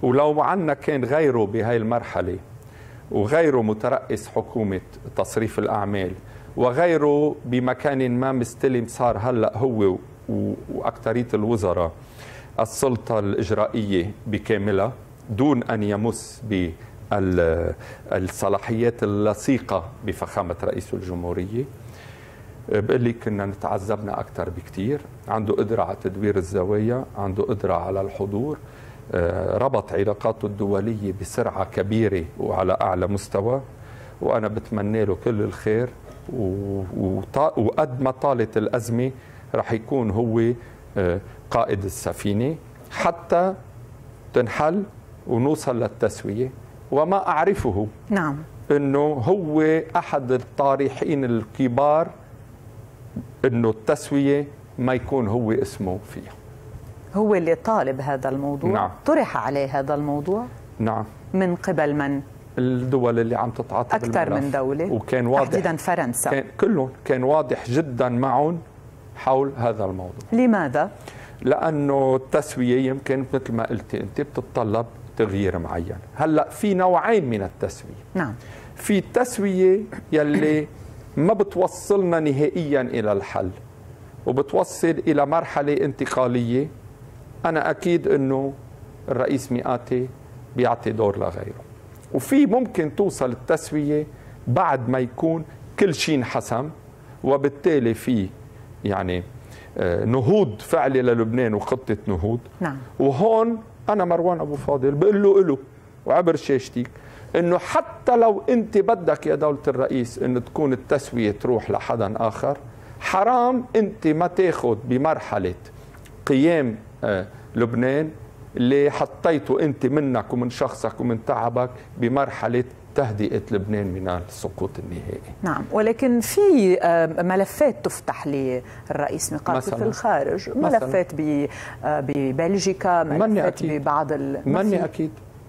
ولو عنا كان غيره بهاي المرحلة وغيره مترأس حكومة تصريف الأعمال وغيره بمكان ما مستلم صار هلأ هو وأكثرية الوزراء السلطة الإجرائية بكاملها دون أن يمس بالصلاحيات اللصيقة بفخامة رئيس الجمهورية، بقول لي كنا نتعذبنا أكثر بكثير. عنده قدرة على تدوير الزوايا، عنده قدرة على الحضور، ربط علاقاته الدولية بسرعة كبيرة وعلى أعلى مستوى، وأنا بتمنى له كل الخير. وقد ما طالت الأزمة رح يكون هو قائد السفينة حتى تنحل ونوصل للتسوية. وما أعرفه نعم أنه هو أحد الطارحين الكبار أنه التسوية ما يكون هو اسمه فيها. هو اللي طالب هذا الموضوع. نعم. طرح عليه هذا الموضوع. نعم. من قبل من؟ الدول اللي عم تتعاطى أكثر من دولة، وكان واضح تحديدا فرنسا، كان كلهم كان واضح جدا معهم حول هذا الموضوع. لماذا؟ لأنه التسوية يمكن مثل ما قلتي أنت بتتطلب تغيير معين. هلأ في نوعين من التسوية. نعم. في التسوية يلي ما بتوصلنا نهائيا إلى الحل وبتوصل إلى مرحلة انتقالية. أنا أكيد أنه الرئيس مئاتي بيعطي دور لغيره. وفي ممكن توصل التسوية بعد ما يكون كل شيء انحسم، وبالتالي في يعني نهوض فعلي للبنان وخطة نهوض. نعم. وهون أنا مروان أبو فاضل بقول له له وعبر شاشتك إنه حتى لو أنت بدك يا دولة الرئيس إنه تكون التسوية تروح لحدا آخر، حرام أنت ما تاخذ بمرحلة قيام آه لبنان اللي حطيته أنت منك ومن شخصك ومن تعبك بمرحلة تهدئة لبنان من السقوط النهائي. نعم، ولكن في ملفات تفتح للرئيس ميقاتي في الخارج، ملفات ببلجيكا، ملفات ببعض ال... ماني أكيد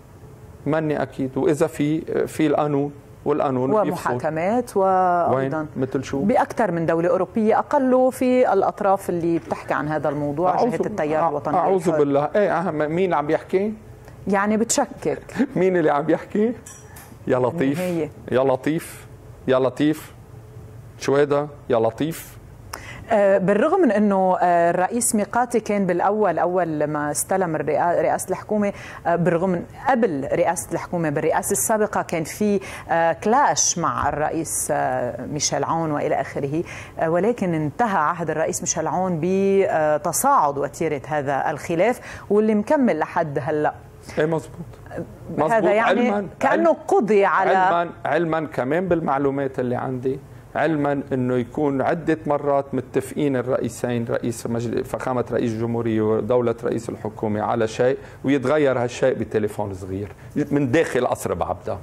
ماني أكيد وإذا في في القانون والقانون ومحاكمات وأيضا مثل شو بأكثر من دولة أوروبية أقلوا في الأطراف اللي بتحكي عن هذا الموضوع، جهة التيار الوطني. أعوذ بالله. إيه مين عم يحكي؟ يعني بتشكك مين اللي عم يحكي؟ يا لطيف هي. يا لطيف يا لطيف شو هذا يا لطيف. بالرغم من انه الرئيس ميقاتي كان بالاول اول ما استلم رئاسه الحكومه، بالرغم من قبل رئاسه الحكومه بالرئاسه السابقه كان في كلاش مع الرئيس ميشيل عون والى اخره، ولكن انتهى عهد الرئيس ميشيل عون بتصاعد وتيره هذا الخلاف واللي مكمل لحد هلا. ايه مزبوط. مزبوط. هذا يعني علماً كأنه قضي على علما علما كمان بالمعلومات اللي عندي، علما انه يكون عده مرات متفقين الرئيسين، رئيس مجلس فخامه رئيس الجمهوريه ودوله رئيس الحكومه على شيء ويتغير هالشيء بتليفون صغير من داخل قصر بعبده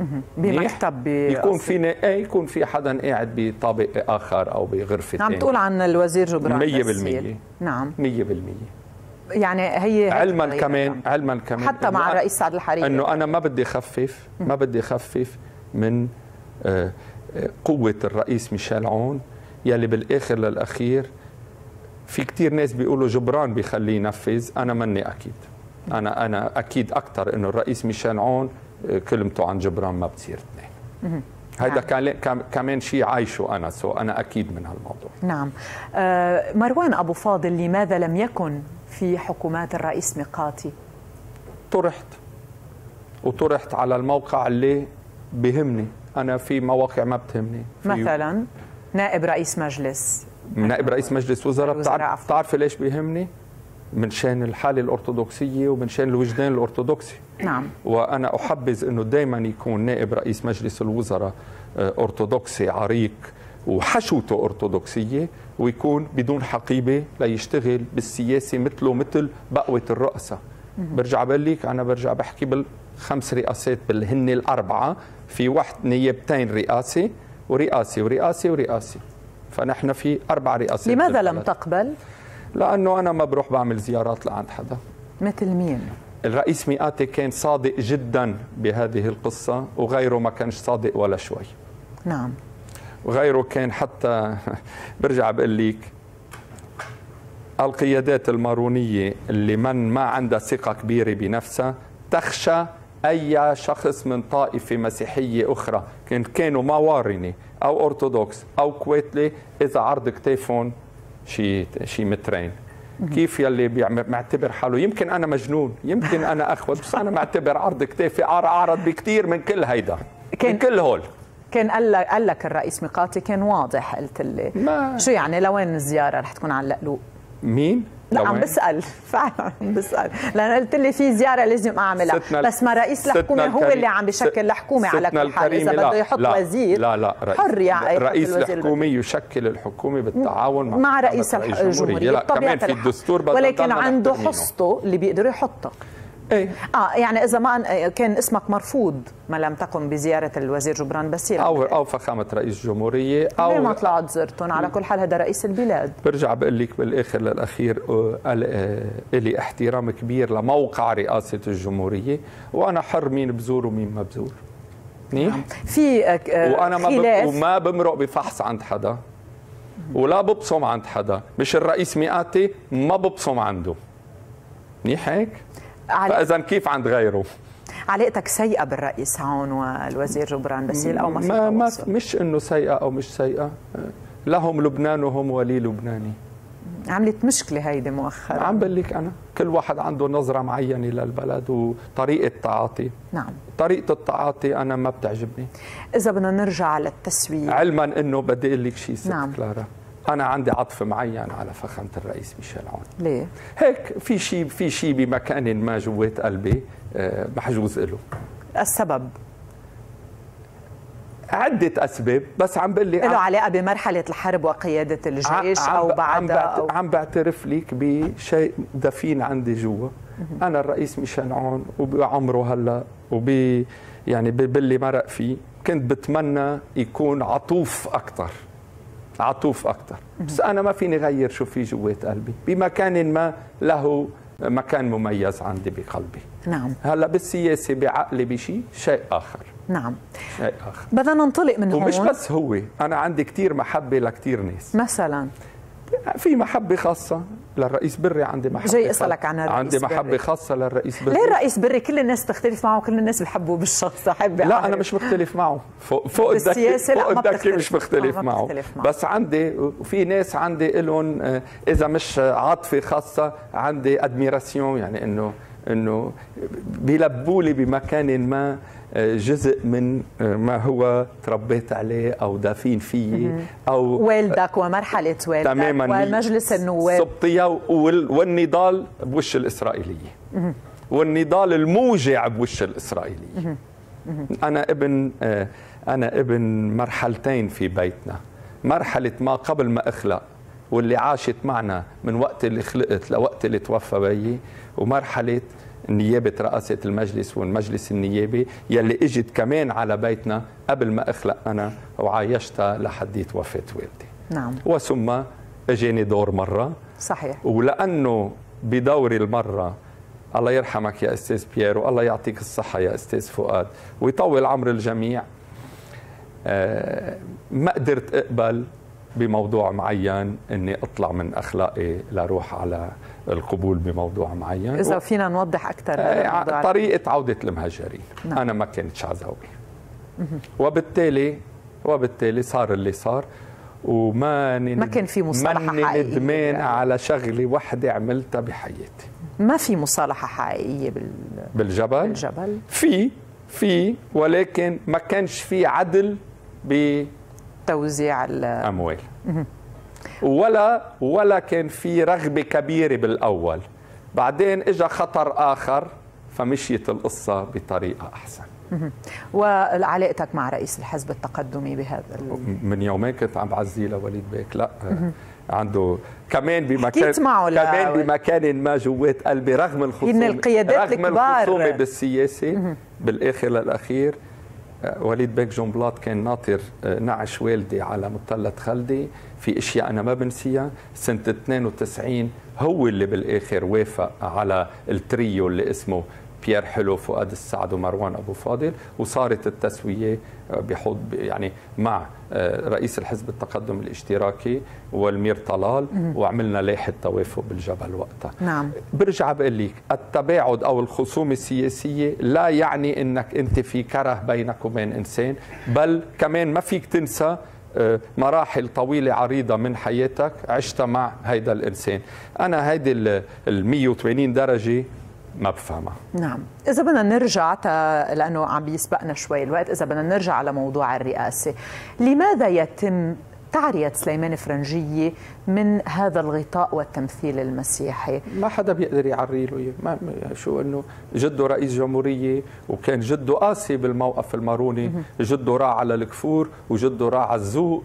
بمكتب يكون في ايه يكون في حدا قاعد بطابق اخر او بغرفه. عم تقول عن الوزير جبران مية بالمية. نعم مية بالمية. يعني هي علما كمان علما كمان حتى مع الرئيس سعد الحريري انه انا ما بدي اخفف ما بدي اخفف من قوه الرئيس ميشيل عون يلي بالاخر للاخير في كثير ناس بيقولوا جبران بيخليه ينفذ. انا مني اكيد انا انا اكيد اكثر انه الرئيس ميشيل عون كلمته عن جبران ما بتصير اثنين. هيدا كان كمان شيء عايشه انا سو انا اكيد من هالموضوع. نعم. آه مروان ابو فاضل، لماذا لم يكن في حكومات الرئيس ميقاتي؟ طرحت وطرحت على الموقع اللي بيهمني. أنا في مواقع ما بتهمني. مثلا نائب رئيس مجلس نائب رئيس مجلس وزراء. بتعرف بتعرفي ليش بيهمني؟ من شان الحالة الأرثوذكسية ومن شان الوجدان الأرثوذكسي. نعم. وأنا أحبذ أنه دائما يكون نائب رئيس مجلس الوزراء أرثوذكسي عريق وحشوته أرثوذكسية ويكون بدون حقيبة ليشتغل بالسياسة مثله مثل بقوة الرؤساء. برجع بقول لك أنا برجع بحكي بالخمس رئاسات بالهن الأربعة، في واحد نيابتين رئاسة ورئاسة ورئاسة ورئاسة، فنحن في أربع رئاسات. لماذا لم تقبل؟ لأنه أنا ما بروح بعمل زيارات لعند حدا. مثل مين؟ الرئيس مئاتي كان صادق جدا بهذه القصة وغيره ما كانش صادق ولا شوي. نعم. وغيره كان حتى برجع بقول لك القيادات المارونية اللي من ما عندها ثقة كبيرة بنفسها تخشى أي شخص من طائفة مسيحية أخرى كان كانوا موارنة أو أرثوذكس أو كويتلي إذا عرض كتافهم شي شي مترين. كيف يلي بيعمل معتبر حاله يمكن أنا مجنون، يمكن أنا أخوت، بس أنا معتبر عرض كتافي أعرض بكتير من كل هيدا، من كل هول. كان قال لك قال لك الرئيس ميقاتي كان واضح، قلت لي ما شو يعني لوين الزيارة رح تكون على اللقلوق؟ مين؟ لا عم بسأل، فعلا عم بسأل، لأن قلت لي في زيارة لازم أعملها، بس ما رئيس الحكومة هو اللي عم بيشكل الحكومة على كل حال، إذا بده يحط لا وزير لا لا رئيس حر يعني رئيس الحكومة يشكل الحكومة بالتعاون مع, مع رئيس الجمهورية، لا كمان في الدستور، ولكن عنده حصته اللي بيقدر يحطها. ايه اه يعني اذا ما كان اسمك مرفوض ما لم تقم بزياره الوزير جبران بسير او او فخامه رئيس الجمهوريه او ليه ما طلعت زرتهم؟ على كل حال هذا رئيس البلاد. برجع بقول لك بالاخر للاخير لي احترام كبير لموقع رئاسه الجمهوريه، وانا حر مين بزور ومين ما بزور. منيح؟ في وانا ما وما بمرق بفحص عند حدا ولا ببصم عند حدا، مش الرئيس ميقاتي ما ببصم عنده. منيح هيك؟ فاذا كيف عند غيره؟ علاقتك سيئه بالرئيس هون والوزير جبران باسيل او ما في ما, ما مش انه سيئه او مش سيئه، لهم لبنان وهم ولي لبناني. عملت مشكله هيدي مؤخرا. عم بقول لك انا كل واحد عنده نظره معينه للبلد وطريقه تعاطي. نعم. طريقه التعاطي انا ما بتعجبني. اذا بدنا نرجع للتسويق، علما انه بدي اقول لك شيء ست نعم. كلارا، أنا عندي عطف معين على فخامة الرئيس ميشيل عون. ليه؟ هيك في شيء في شيء بمكان ما جوات قلبي محجوز له. السبب؟ عدة أسباب، بس عم بقول لي له علاقة بمرحلة الحرب وقيادة الجيش عم أو بعدها عم, أو عم بعترف لك بشيء دفين عندي جوا. أنا الرئيس ميشيل عون وبعمره هلا وب يعني باللي مرق فيه كنت بتمنى يكون عطوف أكثر. عطوف أكثر، بس أنا ما فيني غير شو في جوات قلبي، بمكان ما له مكان مميز عندي بقلبي. نعم. هلا بالسياسة بعقلي بشيء شيء آخر. نعم. شيء آخر. بدنا ننطلق من هون. ومش بس هو، أنا عندي كتير محبة لكتير ناس. مثلا في محبة خاصة للرئيس بري، عندي محبة جاي اسالك عن الرئيس عندي محبة بري. خاصة للرئيس بري. ليه الرئيس بري كل الناس تختلف معه وكل الناس بحبوا بالشخص؟ احب لا انا مش مختلف معه فوق فوق الدكي فوق الدكي مش مختلف معه. معه بس عندي في ناس عندي لهم اذا مش عاطفة خاصة عندي ادميراسيون، يعني انه انه بيلبوا لي بمكان ما جزء من ما هو تربيت عليه او دافين فيه او والدك ومرحله والدك تماما ومجلس النواب سبطيه والنضال بوش الاسرائيليه والنضال الموجع بوش الاسرائيليه. انا ابن انا ابن مرحلتين في بيتنا، مرحله ما قبل ما اخلق واللي عاشت معنا من وقت اللي خلقت لوقت اللي توفى بيي، ومرحله نيابة رئاسة المجلس والمجلس النيابي يلي اجت كمان على بيتنا قبل ما اخلق انا وعايشتها لحديت وفاة والدي. نعم. وثم اجاني دور مرة. صحيح. ولأنه بدوري المرة الله يرحمك يا استاذ بيير والله يعطيك الصحة يا استاذ فؤاد ويطول عمر الجميع، ما قدرت اقبل بموضوع معين اني اطلع من اخلاقي لروح على القبول بموضوع معين. اذا فينا نوضح اكثر آه طريقه عوده المهجرين. نعم. انا ما كنتش عزوي وبالتالي وبالتالي صار اللي صار وما ما كان في مصالحه حقيقيه. ماني ندمان على شغله وحده عملتها بحياتي. ما في مصالحه حقيقيه بال... بالجبل؟ بالجبل في في ولكن ما كانش في عدل ب توزيع الاموال ولا ولا كان في رغبه كبيره بالاول، بعدين اجى خطر اخر فمشيت القصه بطريقه احسن. وعلاقتك مع رئيس الحزب التقدمي بهذا من يومين كنت عم بعزيه لوليد بيك، لا عنده كمان بمكان كمان بمكان ما جوات قلبي رغم الخصومه القيادات رغم الخصومه بالسياسه بالاخر للاخير. وليد بيك جنبلاط كان ناطر نعش والدي على مثلث خلدي، في اشياء انا ما بنسيها. سنه اثنين وتسعين هو اللي بالاخر وافق على التريو اللي اسمه بيير حلو، فؤاد السعد، ومروان أبو فاضل، وصارت التسوية بحوض يعني مع رئيس الحزب التقدم الاشتراكي والمير طلال، وعملنا لائحة توافق بالجبل وقتها. نعم. برجع بقول لك التباعد أو الخصوم السياسية لا يعني أنك أنت في كره بينك وبين إنسان، بل كمان ما فيك تنسى مراحل طويلة عريضة من حياتك عشتها مع هيدا الإنسان. أنا هيدي ال مية وثمانين درجة ما بفهمها. نعم. إذا بدنا نرجع لأنه عم بيسبقنا شوي الوقت، إذا بدنا نرجع على موضوع الرئاسة، لماذا يتم تعرية سليمان فرنجية من هذا الغطاء والتمثيل المسيحي؟ ما حدا بيقدر يعري له ما شو انه جده رئيس جمهوريه، وكان جده قاسي بالموقف الماروني، جده راح على الكفور وجده راح على الذوق،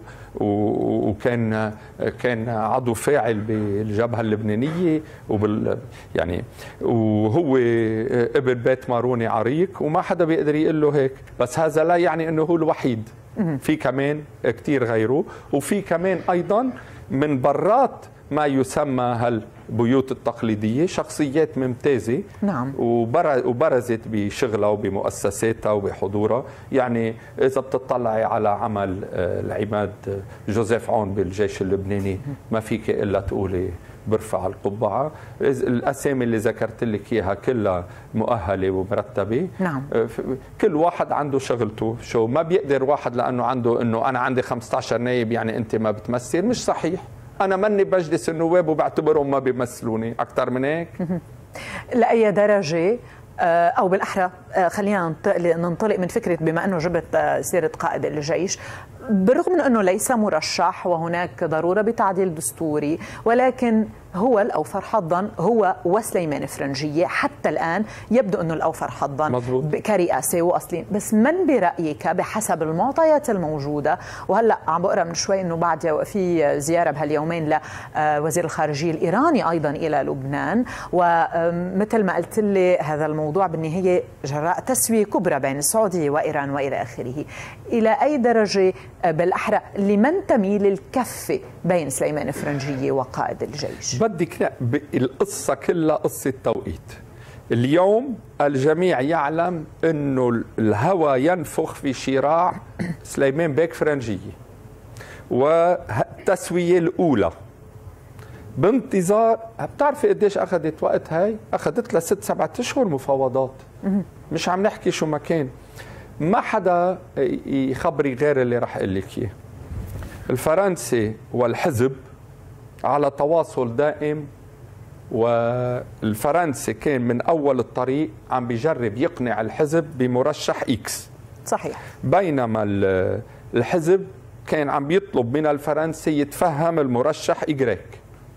وكان كان عضو فاعل بالجبهه اللبنانيه وبال يعني وهو ابن بيت ماروني عريق، وما حدا بيقدر يقول له هيك، بس هذا لا يعني انه هو الوحيد، في كمان كثير غيره، وفي كمان ايضا من برات ما يسمى هالبيوت التقليديه شخصيات ممتازه. نعم. وبرزت بشغلها وبمؤسساتها وبحضورها. يعني اذا بتطلعي على عمل العماد جوزيف عون بالجيش اللبناني ما فيك الا تقولي برفع القبعه. الاسامي اللي ذكرت لك اياها كلها مؤهله ومرتبه. نعم. كل واحد عنده شغلته، شو ما بيقدر واحد لانه عنده انه انا عندي خمسة عشر نايب يعني انت ما بتمثل، مش صحيح. انا مني بجلس النواب وبعتبرهم ما بيمثلوني، اكثر من هيك. لاي درجه او بالاحرى خلينا ننطلق من فكره بما انه جبت سيره قائد الجيش، بالرغم من انه ليس مرشح وهناك ضروره بتعديل دستوري، ولكن هو الاوفر حظا هو وسليمان فرنجيه حتى الان يبدو انه الاوفر حظا كرئاسه واصلين. بس من برايك بحسب المعطيات الموجوده، وهلا عم بقرا من شوي انه بعد في زياره بهاليومين لوزير الخارجيه الايراني ايضا الى لبنان، ومثل ما قلت لي هذا الموضوع بالنهايه جراء تسويه كبرى بين السعوديه وايران والى اخره، الى اي درجه بالاحرى لمن تميل الكفه بين سليمان فرنجيه وقائد الجيش؟ بدك لا، القصه كلها قصه توقيت. اليوم الجميع يعلم انه الهوى ينفخ في شراع سليمان بيك فرنجيه، والتسويه الاولى بانتظار. بتعرفي قديش اخذت وقت؟ هاي اخذت لها ست سبعة اشهر مفاوضات، مش عم نحكي شو ما كان. ما حدا يخبري غير اللي رح اقول لك اياه. الفرنسي والحزب على تواصل دائم، والفرنسي كان من اول الطريق عم بيجرب يقنع الحزب بمرشح اكس. صحيح. بينما الحزب كان عم بيطلب من الفرنسي يتفهم المرشح إجراك.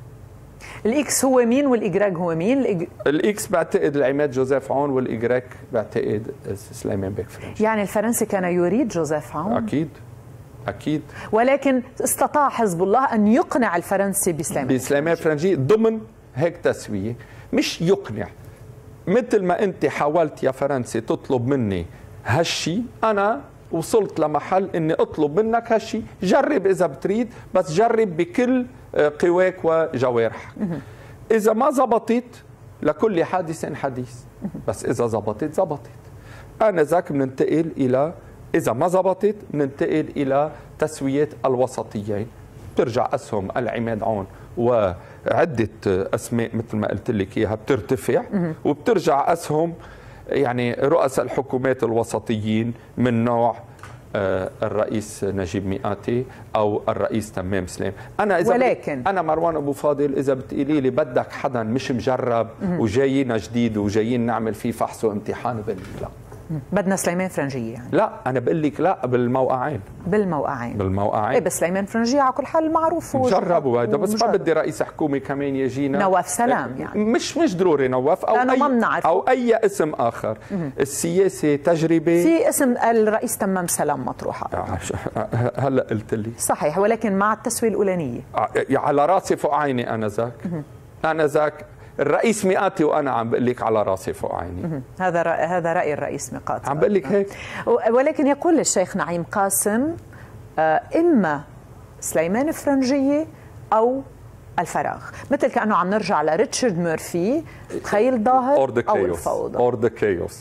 الاكس هو مين والاجراج هو مين؟ الإج... الاكس بعتقد العماد جوزيف عون، والاجراج بعتقد سليمان بيك فرنجي. يعني الفرنسي كان يريد جوزيف عون؟ اكيد اكيد، ولكن استطاع حزب الله ان يقنع الفرنسي بسليمان بسليمان فرنجي ضمن هيك تسويه، مش يقنع. مثل ما انت حاولت يا فرنسي تطلب مني هالشي، انا وصلت لمحل اني اطلب منك هالشي، جرب اذا بتريد، بس جرب بكل قواك وجوارحك. اذا ما زبطت لكل حادث حديث، بس اذا زبطت زبطت. انا ذاك بننتقل الى، اذا ما زبطت بننتقل الى تسويه الوسطيين. بترجع اسهم العماد عون وعده اسماء مثل ما قلت لك اياها بترتفع، وبترجع اسهم يعني رؤساء الحكومات الوسطيين من نوع الرئيس نجيب مئاتي او الرئيس تمام سليم. انا اذا ولكن انا مروان ابو فاضل، اذا بتقولي لي بدك حدا مش مجرب وجايين جديد وجايين نعمل فيه فحص وامتحان، بقول لك لا. بدنا سليمان فرنجيه يعني. لا انا بقول لك لا، بالموقعين بالموقعين بالموقعين ايه، بس سليمان فرنجيه على كل حال معروف جربوا هذا، بس ما بدي رئيس حكومه كمان يجينا نواف سلام يعني. مش مش ضروري نواف او اي او اي اسم اخر. السياسه تجربه. في اسم الرئيس تمام سلام مطروحه هلا قلت لي صحيح، ولكن مع التسويه الاولانيه على راسي فوق عيني. انا ذاك انا ذاك الرئيس مئاتي، وانا عم بقول لك على راسي فوق عيني. هذا رأي هذا راي الرئيس مئاتي، عم بقول لك هيك. ولكن يقول الشيخ نعيم قاسم اما سليمان فرنجيه او الفراغ، مثل كأنه عم نرجع لريتشارد مورفي، تخيل الظاهر أو الفوضى أو الكايوس.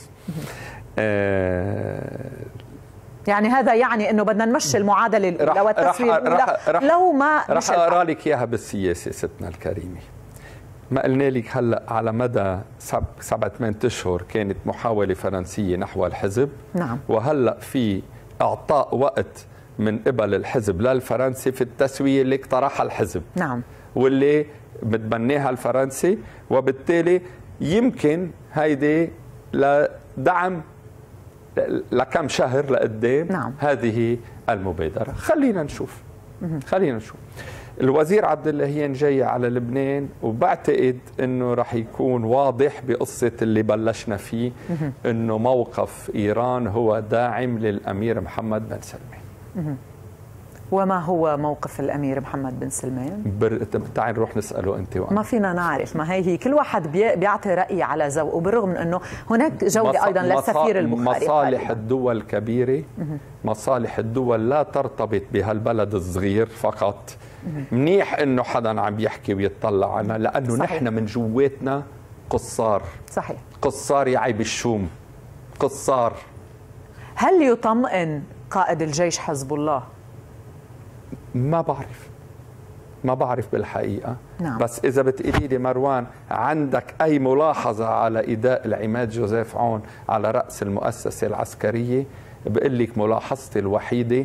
يعني هذا يعني انه بدنا نمشي المعادله الاولى والتسويه الاولى لو ما رح اقرا لك اياها بالسياسه ستنا الكريمه. ما قلنا لك هلا على مدى سبع ثمان اشهر كانت محاوله فرنسيه نحو الحزب. نعم. وهلا في اعطاء وقت من قبل الحزب للفرنسي في التسويه اللي اقترحها الحزب. نعم. واللي بتبناها الفرنسي، وبالتالي يمكن هيدي لدعم لكم شهر لقدام. نعم. هذه المبادرة. خلينا نشوف خلينا نشوف الوزير عبد اللهيان جاي على لبنان، وبعتقد انه راح يكون واضح بقصة اللي بلشنا فيه، انه موقف ايران هو داعم للامير محمد بن سلمان. وما هو موقف الامير محمد بن سلمان؟ بر... تعال نروح نساله انت وأنا. ما فينا نعرف، ما هي هي كل واحد بي... بيعطي راي على ذوقه، وبالرغم من انه هناك جوله مص... ايضا للسفير البخاري. مصالح قريبا. الدول كبيره، مصالح الدول لا ترتبط بهالبلد الصغير فقط. منيح انه حدا عم يحكي ويطلع عنا، لانه نحن من جواتنا قصار. صحيح. قصار يعيب الشوم، قصار. هل يطمئن قائد الجيش حزب الله؟ ما بعرف ما بعرف بالحقيقة. نعم. بس إذا بتقولي لي مروان عندك أي ملاحظة على إداء العماد جوزيف عون على رأس المؤسسة العسكرية، بقول لك ملاحظتي الوحيدة،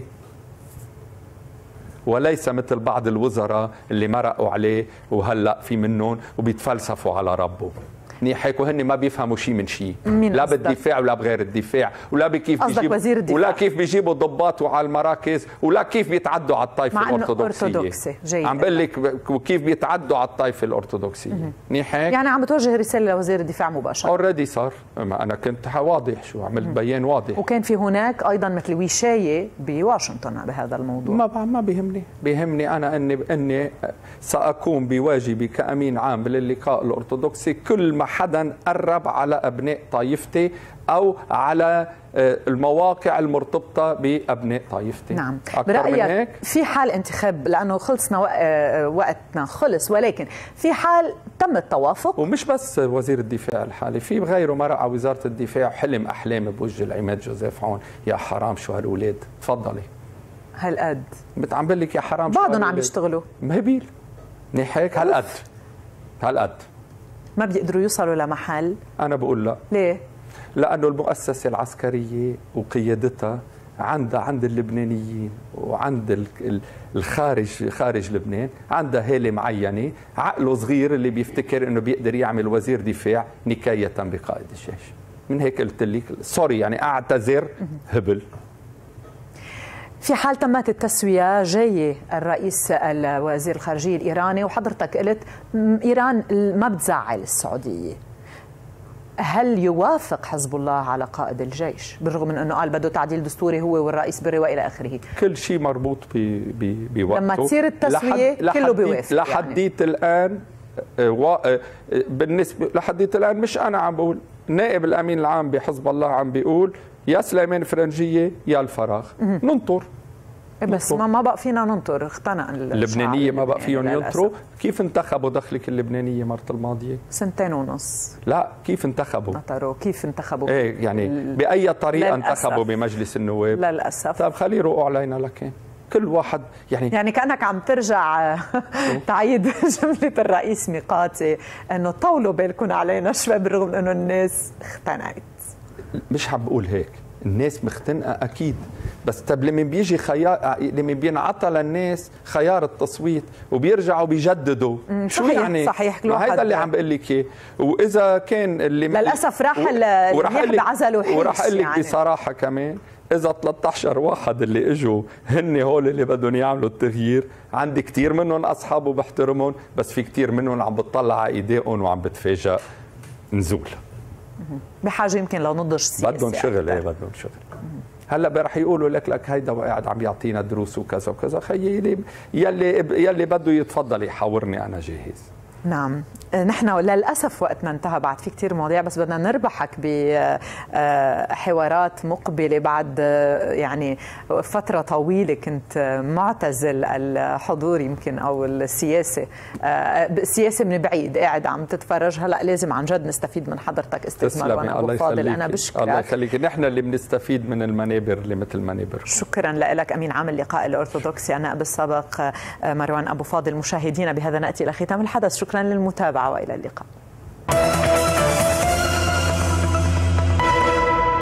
وليس مثل بعض الوزراء اللي مرقوا عليه وهلأ في منهم وبيتفلسفوا على ربه. منيح هيك، وهن ما بيفهموا شيء من شيء، لا بالدفاع ولا بغير الدفاع، ولا بكيف بيجيبوا ولا كيف بيجيبوا ضباط وعلى المراكز، ولا كيف بيتعدوا على الطائفه الارثوذكسيه. عم بقول لك وكيف بيتعدوا على الطائفه الارثوذكسيه. منيح هيك؟ يعني عم بتوجه رساله لوزير الدفاع مباشره. اوريدي صار، انا كنت واضح، شو عملت بيان واضح. وكان في هناك ايضا مثل وشايه بواشنطن بهذا الموضوع. ما ما بيهمني، بيهمني انا اني اني ساقوم بواجبي كامين عام للقاء الارثوذكسي كل ما حدا قرب على أبناء طائفتي أو على المواقع المرتبطة بأبناء طائفتي. نعم. برأيك في حال انتخاب، لأنه خلصنا وقتنا خلص، ولكن في حال تم التوافق، ومش بس وزير الدفاع الحالي، في غيره مرق على وزارة الدفاع حلم أحلام بوجه العماد جوزيف عون. يا حرام شو هالأولاد. تفضلي. هالقد عم بقول لك يا حرام بعضهم عم يشتغلوا مهبيل. منيح هيك. هالقد هالقد ما بيقدروا يوصلوا لمحل. أنا بقول لا. ليه؟ لأنه المؤسسة العسكرية وقيادتها عندها عند اللبنانيين وعند الخارج خارج لبنان عندها هالة معينة، عقله صغير اللي بيفتكر إنه بيقدر يعمل وزير دفاع نكاية بقائد الجيش. من هيك قلت لك سوري، يعني أعتذر هبل. في حال تمت التسوية جاي الرئيس الوزير الخارجية الإيراني، وحضرتك قلت إيران ما بتزعل السعودية، هل يوافق حزب الله على قائد الجيش بالرغم من أنه قال بده تعديل دستوري هو والرئيس بري وإلى آخره؟ كل شيء مربوط بوقته. لما تصير التسوية لحد كله بيوافق. لحديت يعني. الآن بالنسبة لحديت الآن مش أنا عم بقول، نائب الأمين العام بحزب الله عم بيقول يا سليمان فرنجية يا الفراغ. ننطر. بس ما ما بقى فينا ننطر، اختنق اللبنانية ما بقى فيهم ينطروا. كيف انتخبوا دخلك اللبنانية مرة الماضية؟ سنتين ونص. لا كيف انتخبوا؟ نطروا. كيف انتخبوا؟ ايه يعني ال... بأي طريقة انتخبوا بمجلس النواب؟ للأسف. طيب خليه يروقوا علينا لكن كل واحد يعني يعني كأنك عم ترجع تعيد جملة الرئيس ميقاتي انه طولوا بالكم علينا شوي بالرغم من انه الناس اختنقت. مش حاب اقول هيك، الناس مختنقه اكيد، بس طب لما بيجي خيار، لما بينعطى للناس خيار التصويت وبيرجعوا بيجددوا شو صحيح يعني؟ صحيح. هذا اللي عم بقول لك اياه. واذا كان اللي للاسف راح اللي بعزلوا حيش. وراح اقول لك يعني بصراحه كمان اذا ثلاثة عشر واحد اللي اجوا هن هول اللي بدهم يعملوا التغيير، عندي كثير منهم اصحابه بحترمهم، بس في كثير منهم عم بتطلع على ايديهم وعم بتفاجئ نزول. بحاجه يمكن لنضج سياسي. بدهم شغل. ايه بدهم شغل. هلا رح يقولوا لك لك هيدا قاعد عم يعطينا دروس وكذا وكذا. خيي يلي يلي يلي بده يتفضل يحاورني انا جاهز. نعم، نحن للأسف وقتنا انتهى، بعد في كتير مواضيع بس بدنا نربحك بحوارات مقبلة بعد يعني فترة طويلة كنت معتزل الحضور يمكن أو السياسة السياسة من بعيد قاعد عم تتفرج. هلا لازم عن جد نستفيد من حضرتك أستاذ مروان أبو فاضل. أنا بشكرك. الله يخليك. نحن اللي بنستفيد من المنابر اللي مثل منابر. شكرا لك أمين عام اللقاء الأرثوذكسي النائب السابق مروان أبو فاضل. مشاهدينا بهذا نأتي إلى ختام الحدث. شكرا للمتابعة وإلى اللقاء.